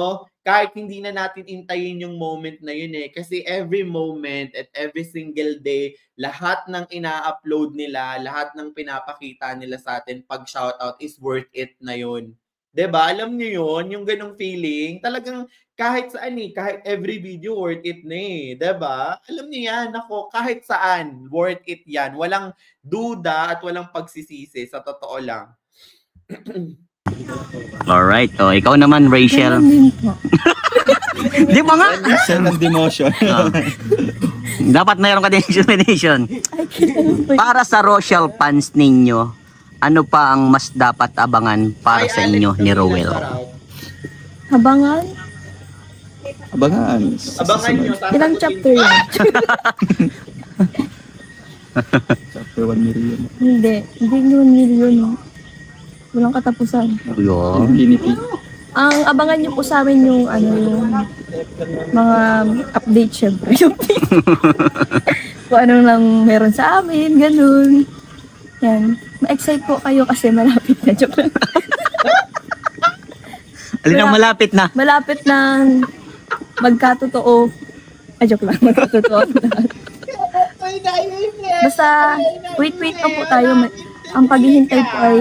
kahit hindi na natin intayin yung moment na yun eh. Kasi every moment at every single day, lahat ng ina-upload nila, lahat ng pinapakita nila sa atin pag shoutout is worth it na yun. 'Di ba? Alam niyo yun, yung ganong feeling. Talagang kahit saan eh, kahit every video worth it na eh. 'Di ba? Alam niyo yan, ako, kahit saan, worth it yan. Walang duda at walang pagsisisi, sa totoo lang. Alright. O, ikaw naman, Rachel. Ganun din po. Di ba nga? Second demotion. Ah. Dapat mayroon ka din explanation. Ay, ganun po. Para sa Rochelle fans ninyo, ano pa ang mas dapat abangan para Ay, sa Alex, inyo ni sabihin Rowell? na sarap. Habangan? Abangan. Abangan nyo. Ilang sasagutin chapter ko. yan? Chapter one million. Hindi. Hindi yun million. No? Walang katapusan. Yun. Infinity. Ang abangan niyo po sa amin yung ano yung mga update syempre. Yung kung ano lang meron sa amin, ganun. Yan. Ma-excite po kayo kasi malapit na. Joke lang. Alin ang malapit na? Malapit na magkatotoo. Ay, joke lang. Magkatotoo. Basta, wait, wait lang po tayo. Ang paghihintay po ay...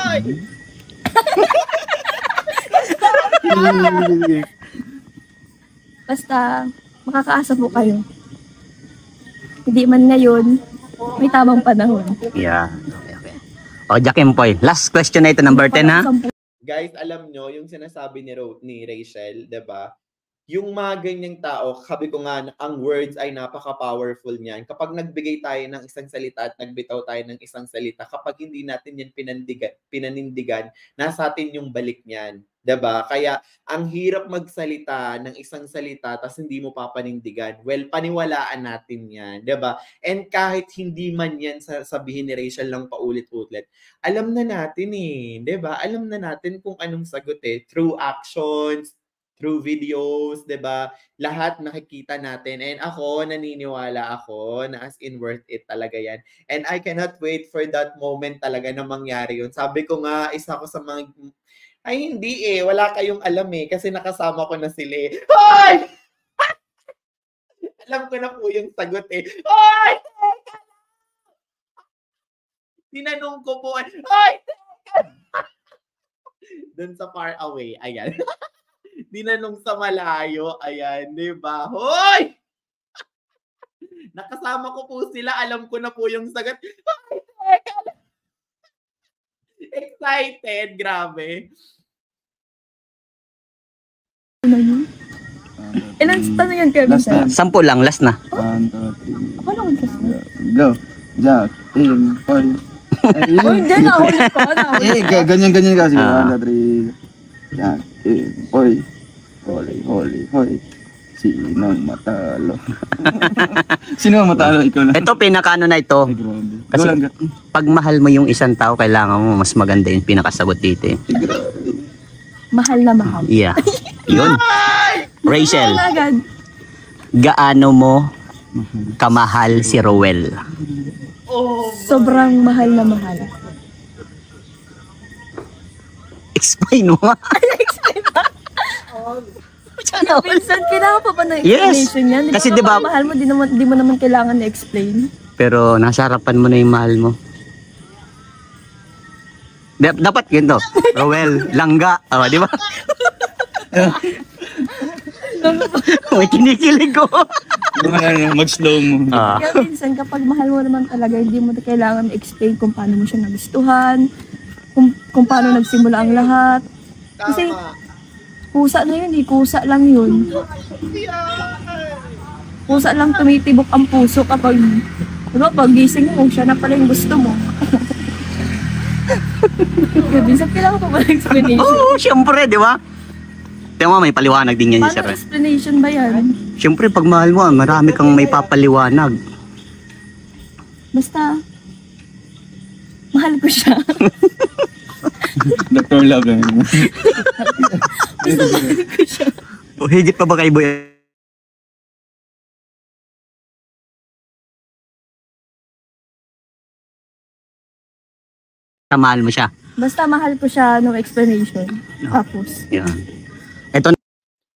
Basta, makakaasa po kayo. Hindi man ngayon, may tamang panahon. Yeah. Okay, okay. O, Jakimpoy. Last question na ito, number ten ha? Guys, alam nyo, yung sinasabi ni, Ro- ni Rachel, 'di ba? Yung mga ganyang tao, sabi ko nga, ang words ay napaka-powerful niyan. Kapag nagbigay tayo ng isang salita at nagbitaw tayo ng isang salita, kapag hindi natin yan pinandigan, pinanindigan, nasa atin yung balik niyan. 'Di ba? Kaya ang hirap magsalita ng isang salita tapos hindi mo papanindigan. Well, paniwalaan natin 'yan, 'di ba? And kahit hindi man 'yan sabihin ni Rachel lang paulit-ulit, alam na natin eh, 'di ba? Alam na natin kung anong sagot eh, through actions, through videos, 'di ba? Lahat nakikita natin. And ako, naniniwala ako na as in worth it talaga 'yan. And I cannot wait for that moment talaga na mangyari 'yun. Sabi ko nga, isa ko sa mga ay hindi eh, wala kayong alam eh kasi nakasama ko na sila eh. Hoy! Alam ko na po yung sagot eh. Hoy! Tinanong ko po, hoy! Doon sa far away, ayan. Dinanong sa malayo, ayan, di ba? Hoy! Nakasama ko po sila, alam ko na po yung sagot. Hoy, teka lang. Excited, grabe. Ano yun? Ilan tanong yan, Kevin? Last na. Sampo lang, last na. One, two, three. Ako lang kasi. Go. Jack, in, Paul. Oh, hindi na, huli ko na. Eh, ga- ganyan-ganyan kasi. Ah. One, two, three. Jack, in, Paul. Holy, holy, holy. Sinong matalo? Sino ang matalo? Ikaw lang. Ito, pinakano na ito. Ay, grabe. Kasi- Go lang, Jack. Pag mahal mo yung isang tao, kailangan mo mas maganda yung pinakasagot dito eh. Ay, grabe. Mahal na mahal. Yeah. Yun. Rachel, Mahal agad. gaano mo kamahal si Rowell? Oh, Sobrang mahal na mahal. Explain mo nga. Minsan, kailangan pa ba ng Yes. explanation yan? Di Kasi ba, di ba- kapag mahal mo, di, naman, di mo naman kailangan na-explain. Pero nasa harapan mo na yung mahal mo. Dap- dapat ganito. Rowell, langga. Oh, di ba? May kinikilig ko. Mga mag-slow mo. Ah. Kaya minsan, kapag mahal mo naman talaga, hindi mo kailangan na-explain kung paano mo siya nagustuhan, kung, kung paano nagsimula ang lahat. Kasi, tama. kusa na yun, eh. Kusa lang yun. Kusa lang tumitibok ang puso kapag, diba, pag gising mo, siya na pala yung gusto mo. Kaya minsan, kailangan pa ba ng explanation? Oo, syempre, di ba? Tingnan mo, may paliwanag din yan, Paano sir. explanation ba yan? Syempre, pag mahal mo, marami kang may papaliwanag. Basta, mahal ko siya. Doctor Love lang. Basta mahal ko siya. O, higit pa ba kay Boy? Mahal mo siya. Basta mahal ko siya, no explanation. Tapos, Yan. Ito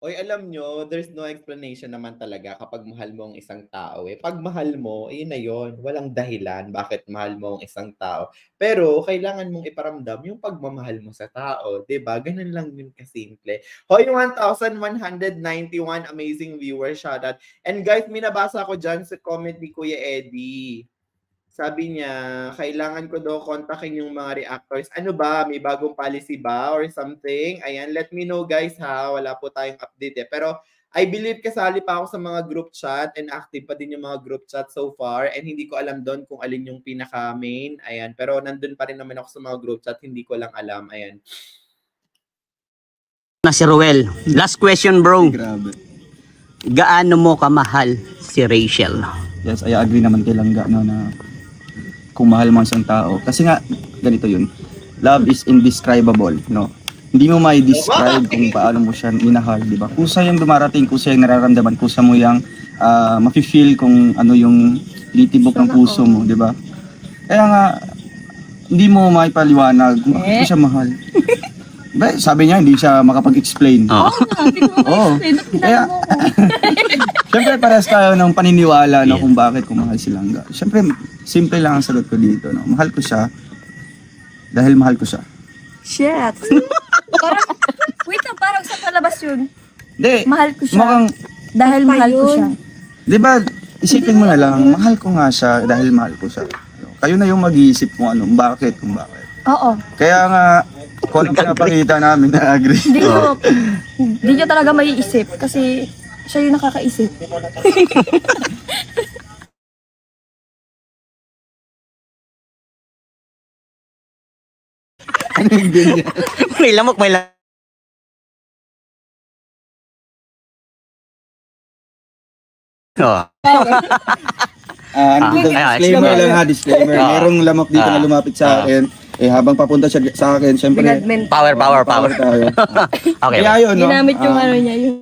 Oy, alam nyo, there's no explanation naman talaga kapag mahal mo ang isang tao. Eh. Pag mahal mo, yun na yun. Walang dahilan bakit mahal mo ang isang tao. Pero kailangan mong iparamdam yung pagmamahal mo sa tao. Diba? Ganun lang yun kasimple. Hoy, one thousand one hundred ninety-one amazing viewers. Shoutout. And guys, minabasa ko dyan sa comment ni Kuya Eddie. Sabi niya, kailangan ko daw kontakin yung mga reactors. Ano ba? May bagong policy ba or something? Ayan, let me know guys ha. Wala po tayong update eh. Pero I believe kasali pa ako sa mga group chat and active pa din yung mga group chat so far. And hindi ko alam doon kung alin yung pinaka-main. Ayan, pero nandun pa rin naman ako sa mga group chat. Hindi ko lang alam. Ayan. Na si Ruel. Last question, bro. Grabe. Gaano mo kamahal si Rachel? Yes, I agree naman kay Langga no, na kung mahal mo isang tao. Kasi nga, ganito yun. Love is indescribable, no? Hindi mo may describe kung paano mo siya minahal, di ba? Kusa yung dumarating, kusa yung nararamdaman, kusa mo yung uh, mafe-feel kung ano yung litibok ng puso mo, di ba? Kaya nga, hindi mo may paliwanag kung bakit mo siya mahal. Ba, sabi niya, hindi siya makapag-explain. Oo. Oo. Kaya, siyempre parehas tayo ng paniniwala no, kung bakit ko mahal si Langga. Siyempre, simple lang ang sagot ko dito. No? Mahal ko siya dahil mahal ko siya. Shit. Parang, wait lang, parang sa palabas yun. Hindi. Mahal ko siya. Mukhang, Dahil mahal ko siya. di ba, isipin mo na lang, mahal ko nga siya dahil mahal ko siya. Kayo na yung mag-iisip kung ano, bakit, kung bakit. Oo. Kaya nga, kung anong pinapakita namin na agree. Hindi ko, hindi niya talaga maiisip kasi siya yung nakakaisip. Ano yung ganyan? May lamok, may lamok. Oh. Ah, ano dito, Ah, disclaimer lang ha, disclaimer. Ah. Merong lamok dito na Ah. lumapit sa akin. Eh, habang papunta siya sa akin, syempre, Power, power, power. tayo. Okay. Kaya yun, no? Ginamit yung Ah, ano niya, yung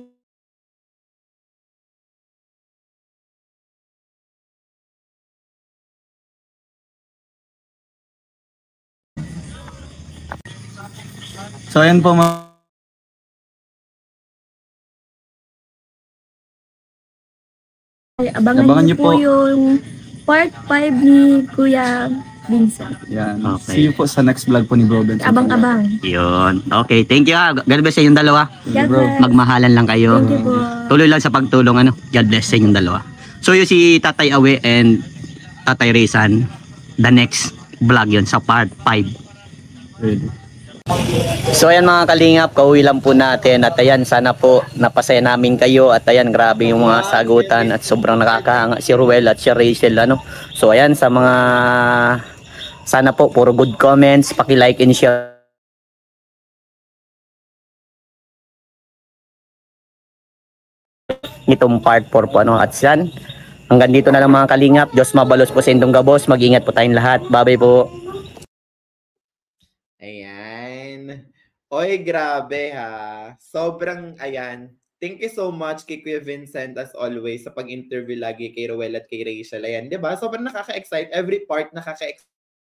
So, ayan po, mga Ay, abangan, Abangan niyo niyo po, po. yung part five ni Kuya Vincent. yan. Okay. See you po sa next vlog po ni Bro Ben. Abang-abang. Yun. Okay, thank you ha. God bless sa inyong dalawa. Thank you, bro. Yes. Magmahalan lang kayo. Thank you po. Tuloy lang sa pagtulong, ano. God bless sa inyong dalawa. So yun si Tatay Awe and Tatay Rizan, the next vlog yun sa part five. Ready. So ayan mga kalingap, kauwi lang po natin at ayan, sana po napasaya namin kayo at ayan, grabe yung mga sagutan at sobrang nakakahanga si Ruel at si Rachel, ano. So ayan, sa mga sana po puro good comments, paki-like and share itong part four po, ano. At yan, hanggang dito na lang mga kalingap. Diyos mabalos po sa indong gabos, mag-ingat po tayong lahat. Bye-bye po. Ayan. Oy, grabe ha. Sobrang, ayan. Thank you so much kay Kuya Vincent as always sa pag-interview lagi kay Ruel at kay Rachel. Ayan, di ba? Sobrang nakaka-excite. Every part nakaka-excite.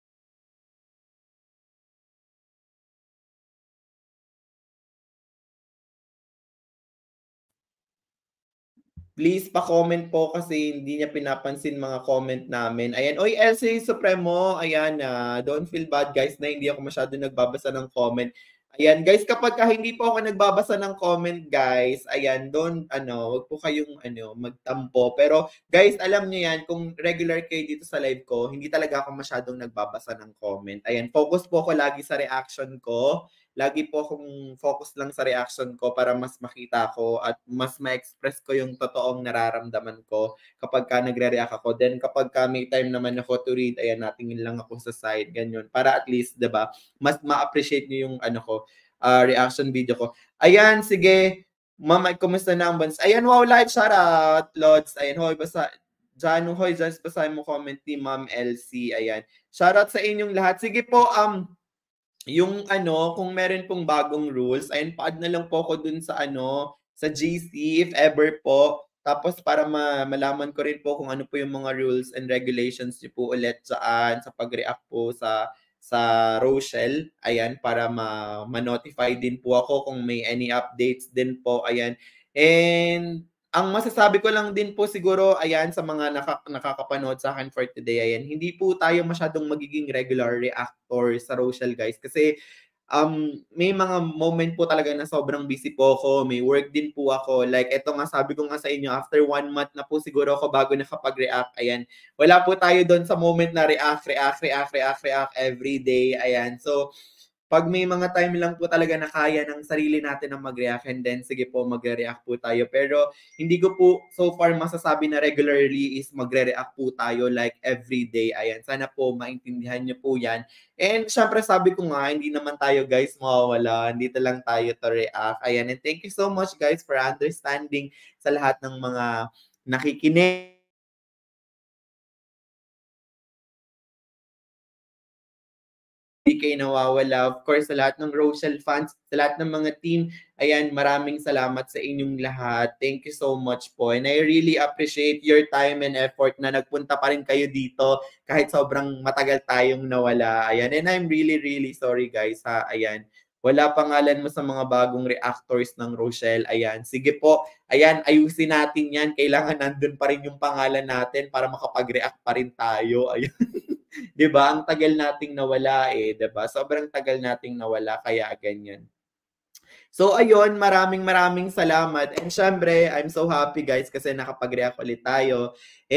Please pa-comment po kasi hindi niya pinapansin mga comment namin. Ayan, oy L C Supremo, ayan na. Uh, don't feel bad guys na hindi ako masyado nagbabasa ng comment. Ayan, guys, kapag ka hindi po ako nagbabasa ng comment, guys, ayan, don't, ano, wag po kayong, ano, magtampo. Pero, guys, alam niyo yan, kung regular kayo dito sa live ko, hindi talaga ako masyadong nagbabasa ng comment. Ayan, focus po ako lagi sa reaction ko. Lagi po akong focus lang sa reaction ko para mas makita ko at mas ma-express ko yung totoong nararamdaman ko kapag ka nagre-react ako. Then, kapag ka may time naman ako to read, ayan, natingin lang ako sa side, ganyan. Para at least, diba, mas ma-appreciate niyo yung, ano ko, Uh, reaction video ko. Ayan, sige. Mama, kumusta na ang bans? Ayan, wow, live shoutout, Lods. Ayan, hoy, basta, dyan, hoy, dyan, basahin mo comment ni Ma'am L C. Ayan. Shoutout sa inyong lahat. Sige po, um, yung ano, kung meron pong bagong rules, ayan, pa-add na lang po ako dun sa ano, sa G C, if ever po. Tapos para ma malaman ko rin po kung ano po yung mga rules and regulations niyo po ulit dyan sa pag-react po sa sa Rochelle, ayan, para ma-notify din po ako kung may any updates din po, ayan. And ang masasabi ko lang din po siguro, ayan, sa mga naka, nakakapanood sa akin for today, ayan, hindi po tayo masyadong magiging regular reactor sa Rochelle, guys. Kasi um, may mga moment po talaga na sobrang busy po ako. May work din po ako. Like, eto nga, sabi ko nga sa inyo, after one month na po siguro ako bago nakapag-react. Ayan, wala po tayo doon sa moment na react, react, react, react, react every day. Ayan, so, pag may mga time lang po talaga na kaya ng sarili natin na mag-react, and then sige po, magre-react po tayo. Pero hindi ko po so far masasabi na regularly is magre-react po tayo like every day. Ayan, sana po maintindihan nyo po yan. And syempre sabi ko nga, hindi naman tayo guys mawawala. Dito lang tayo to react. Ayan, and thank you so much guys for understanding sa lahat ng mga nakikinig. Hindi kayo nawawala. Of course, sa lahat ng Rochelle fans, sa lahat ng mga team, ayan, maraming salamat sa inyong lahat. Thank you so much po. And I really appreciate your time and effort na nagpunta pa rin kayo dito kahit sobrang matagal tayong nawala. Ayan, and I'm really, really sorry guys ha. Ayan, wala pangalan mo sa mga bagong reactors ng Rochelle. Ayan, sige po. Ayan, ayusin natin yan. Kailangan nandun pa rin yung pangalan natin para makapag-react pa rin tayo. Ayan. 'Di ba? Ang tagal nating nawala eh, 'di ba? Sobrang tagal nating nawala kaya ganyan. So ayun, maraming maraming salamat. And syempre, I'm so happy guys kasi nakapag-react ulit tayo.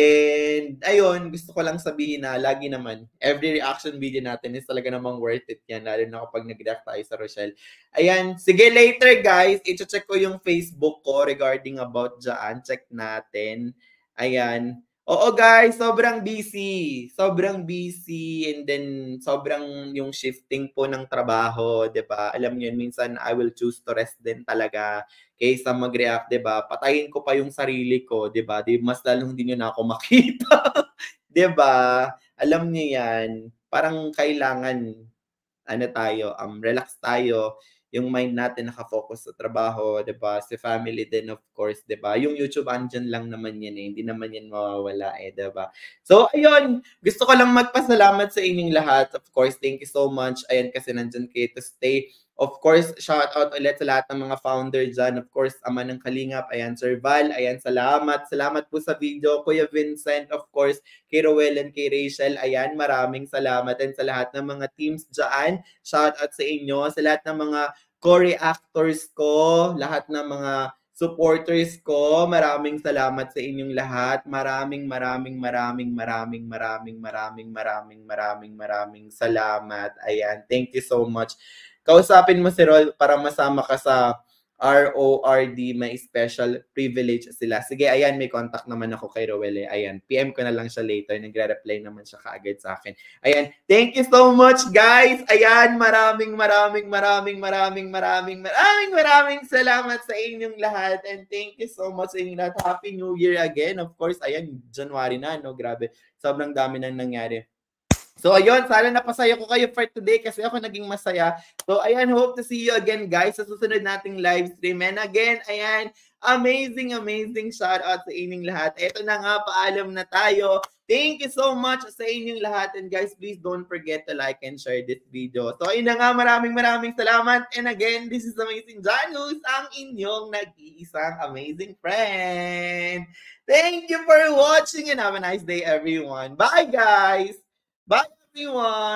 And ayun, gusto ko lang sabihin na lagi naman, every reaction video natin is talaga namang worth it yan, lalo na kapag nag-react tayo sa Rochelle. Ayan, sige later guys, i-check ko yung Facebook ko regarding about dyan. Check natin. Ayan. Oo guys, sobrang busy. Sobrang busy and then sobrang yung shifting po ng trabaho, 'di ba? Alam niyo minsan I will choose to rest din talaga kaysa mag-react, 'di ba? Patayin ko pa yung sarili ko, 'di ba? Di mas lalong hindi niyo na ako makita. 'Di ba? Alam niyo 'yan. Parang kailangan ano tayo, um relax tayo. Yung mind natin nakafocus sa trabaho, 'di ba? Sa family din of course, 'di ba? Yung YouTube andyan lang naman yan eh, hindi naman yan mawawala eh, 'di ba? So ayun, gusto ko lang magpasalamat sa inyong lahat. Of course, thank you so much. Ayan kasi nandiyan kayo to stay. Of course, shout out ulit sa lahat ng mga founder dyan. Of course, Ama ng Kalingap, ayan Sir Val, ayan salamat. Salamat po sa video, Kuya Vincent, of course, kay Rowell and kay Rachel, ayan maraming salamat. And sa lahat ng mga teams dyan, shout out sa inyo, sa lahat ng mga co-reactors ko, lahat ng mga supporters ko, maraming salamat sa inyong lahat. Maraming, maraming, maraming, maraming, maraming, maraming, maraming, maraming, maraming salamat. Ayan, thank you so much. Kausapin mo si Rol para masama ka sa R O R D, may special privilege sila. Sige, ayan, may contact naman ako kay Rowell. Ayan, P M ko na lang siya later. Nagre-reply naman siya kaagad sa akin. Ayan, thank you so much, guys. Ayan, maraming, maraming, maraming, maraming, maraming, maraming, maraming salamat sa inyong lahat. And thank you so much sa inyong lahat. Happy New Year again. Of course, ayan, January na, no? Grabe. Sobrang dami nang nangyari. So, ayun, sana napasaya ko kayo for today kasi ako naging masaya. So, ayan, hope to see you again, guys, sa susunod nating live stream. And again, ayan, amazing, amazing shout out sa inyong lahat. Ito na nga, paalam na tayo. Thank you so much sa inyong lahat. And guys, please don't forget to like and share this video. So, ayun na nga, maraming maraming salamat. And again, this is Amazing Janus, ang inyong nag-iisang amazing friend. Thank you for watching and have a nice day, everyone. Bye, guys! Bye, everyone!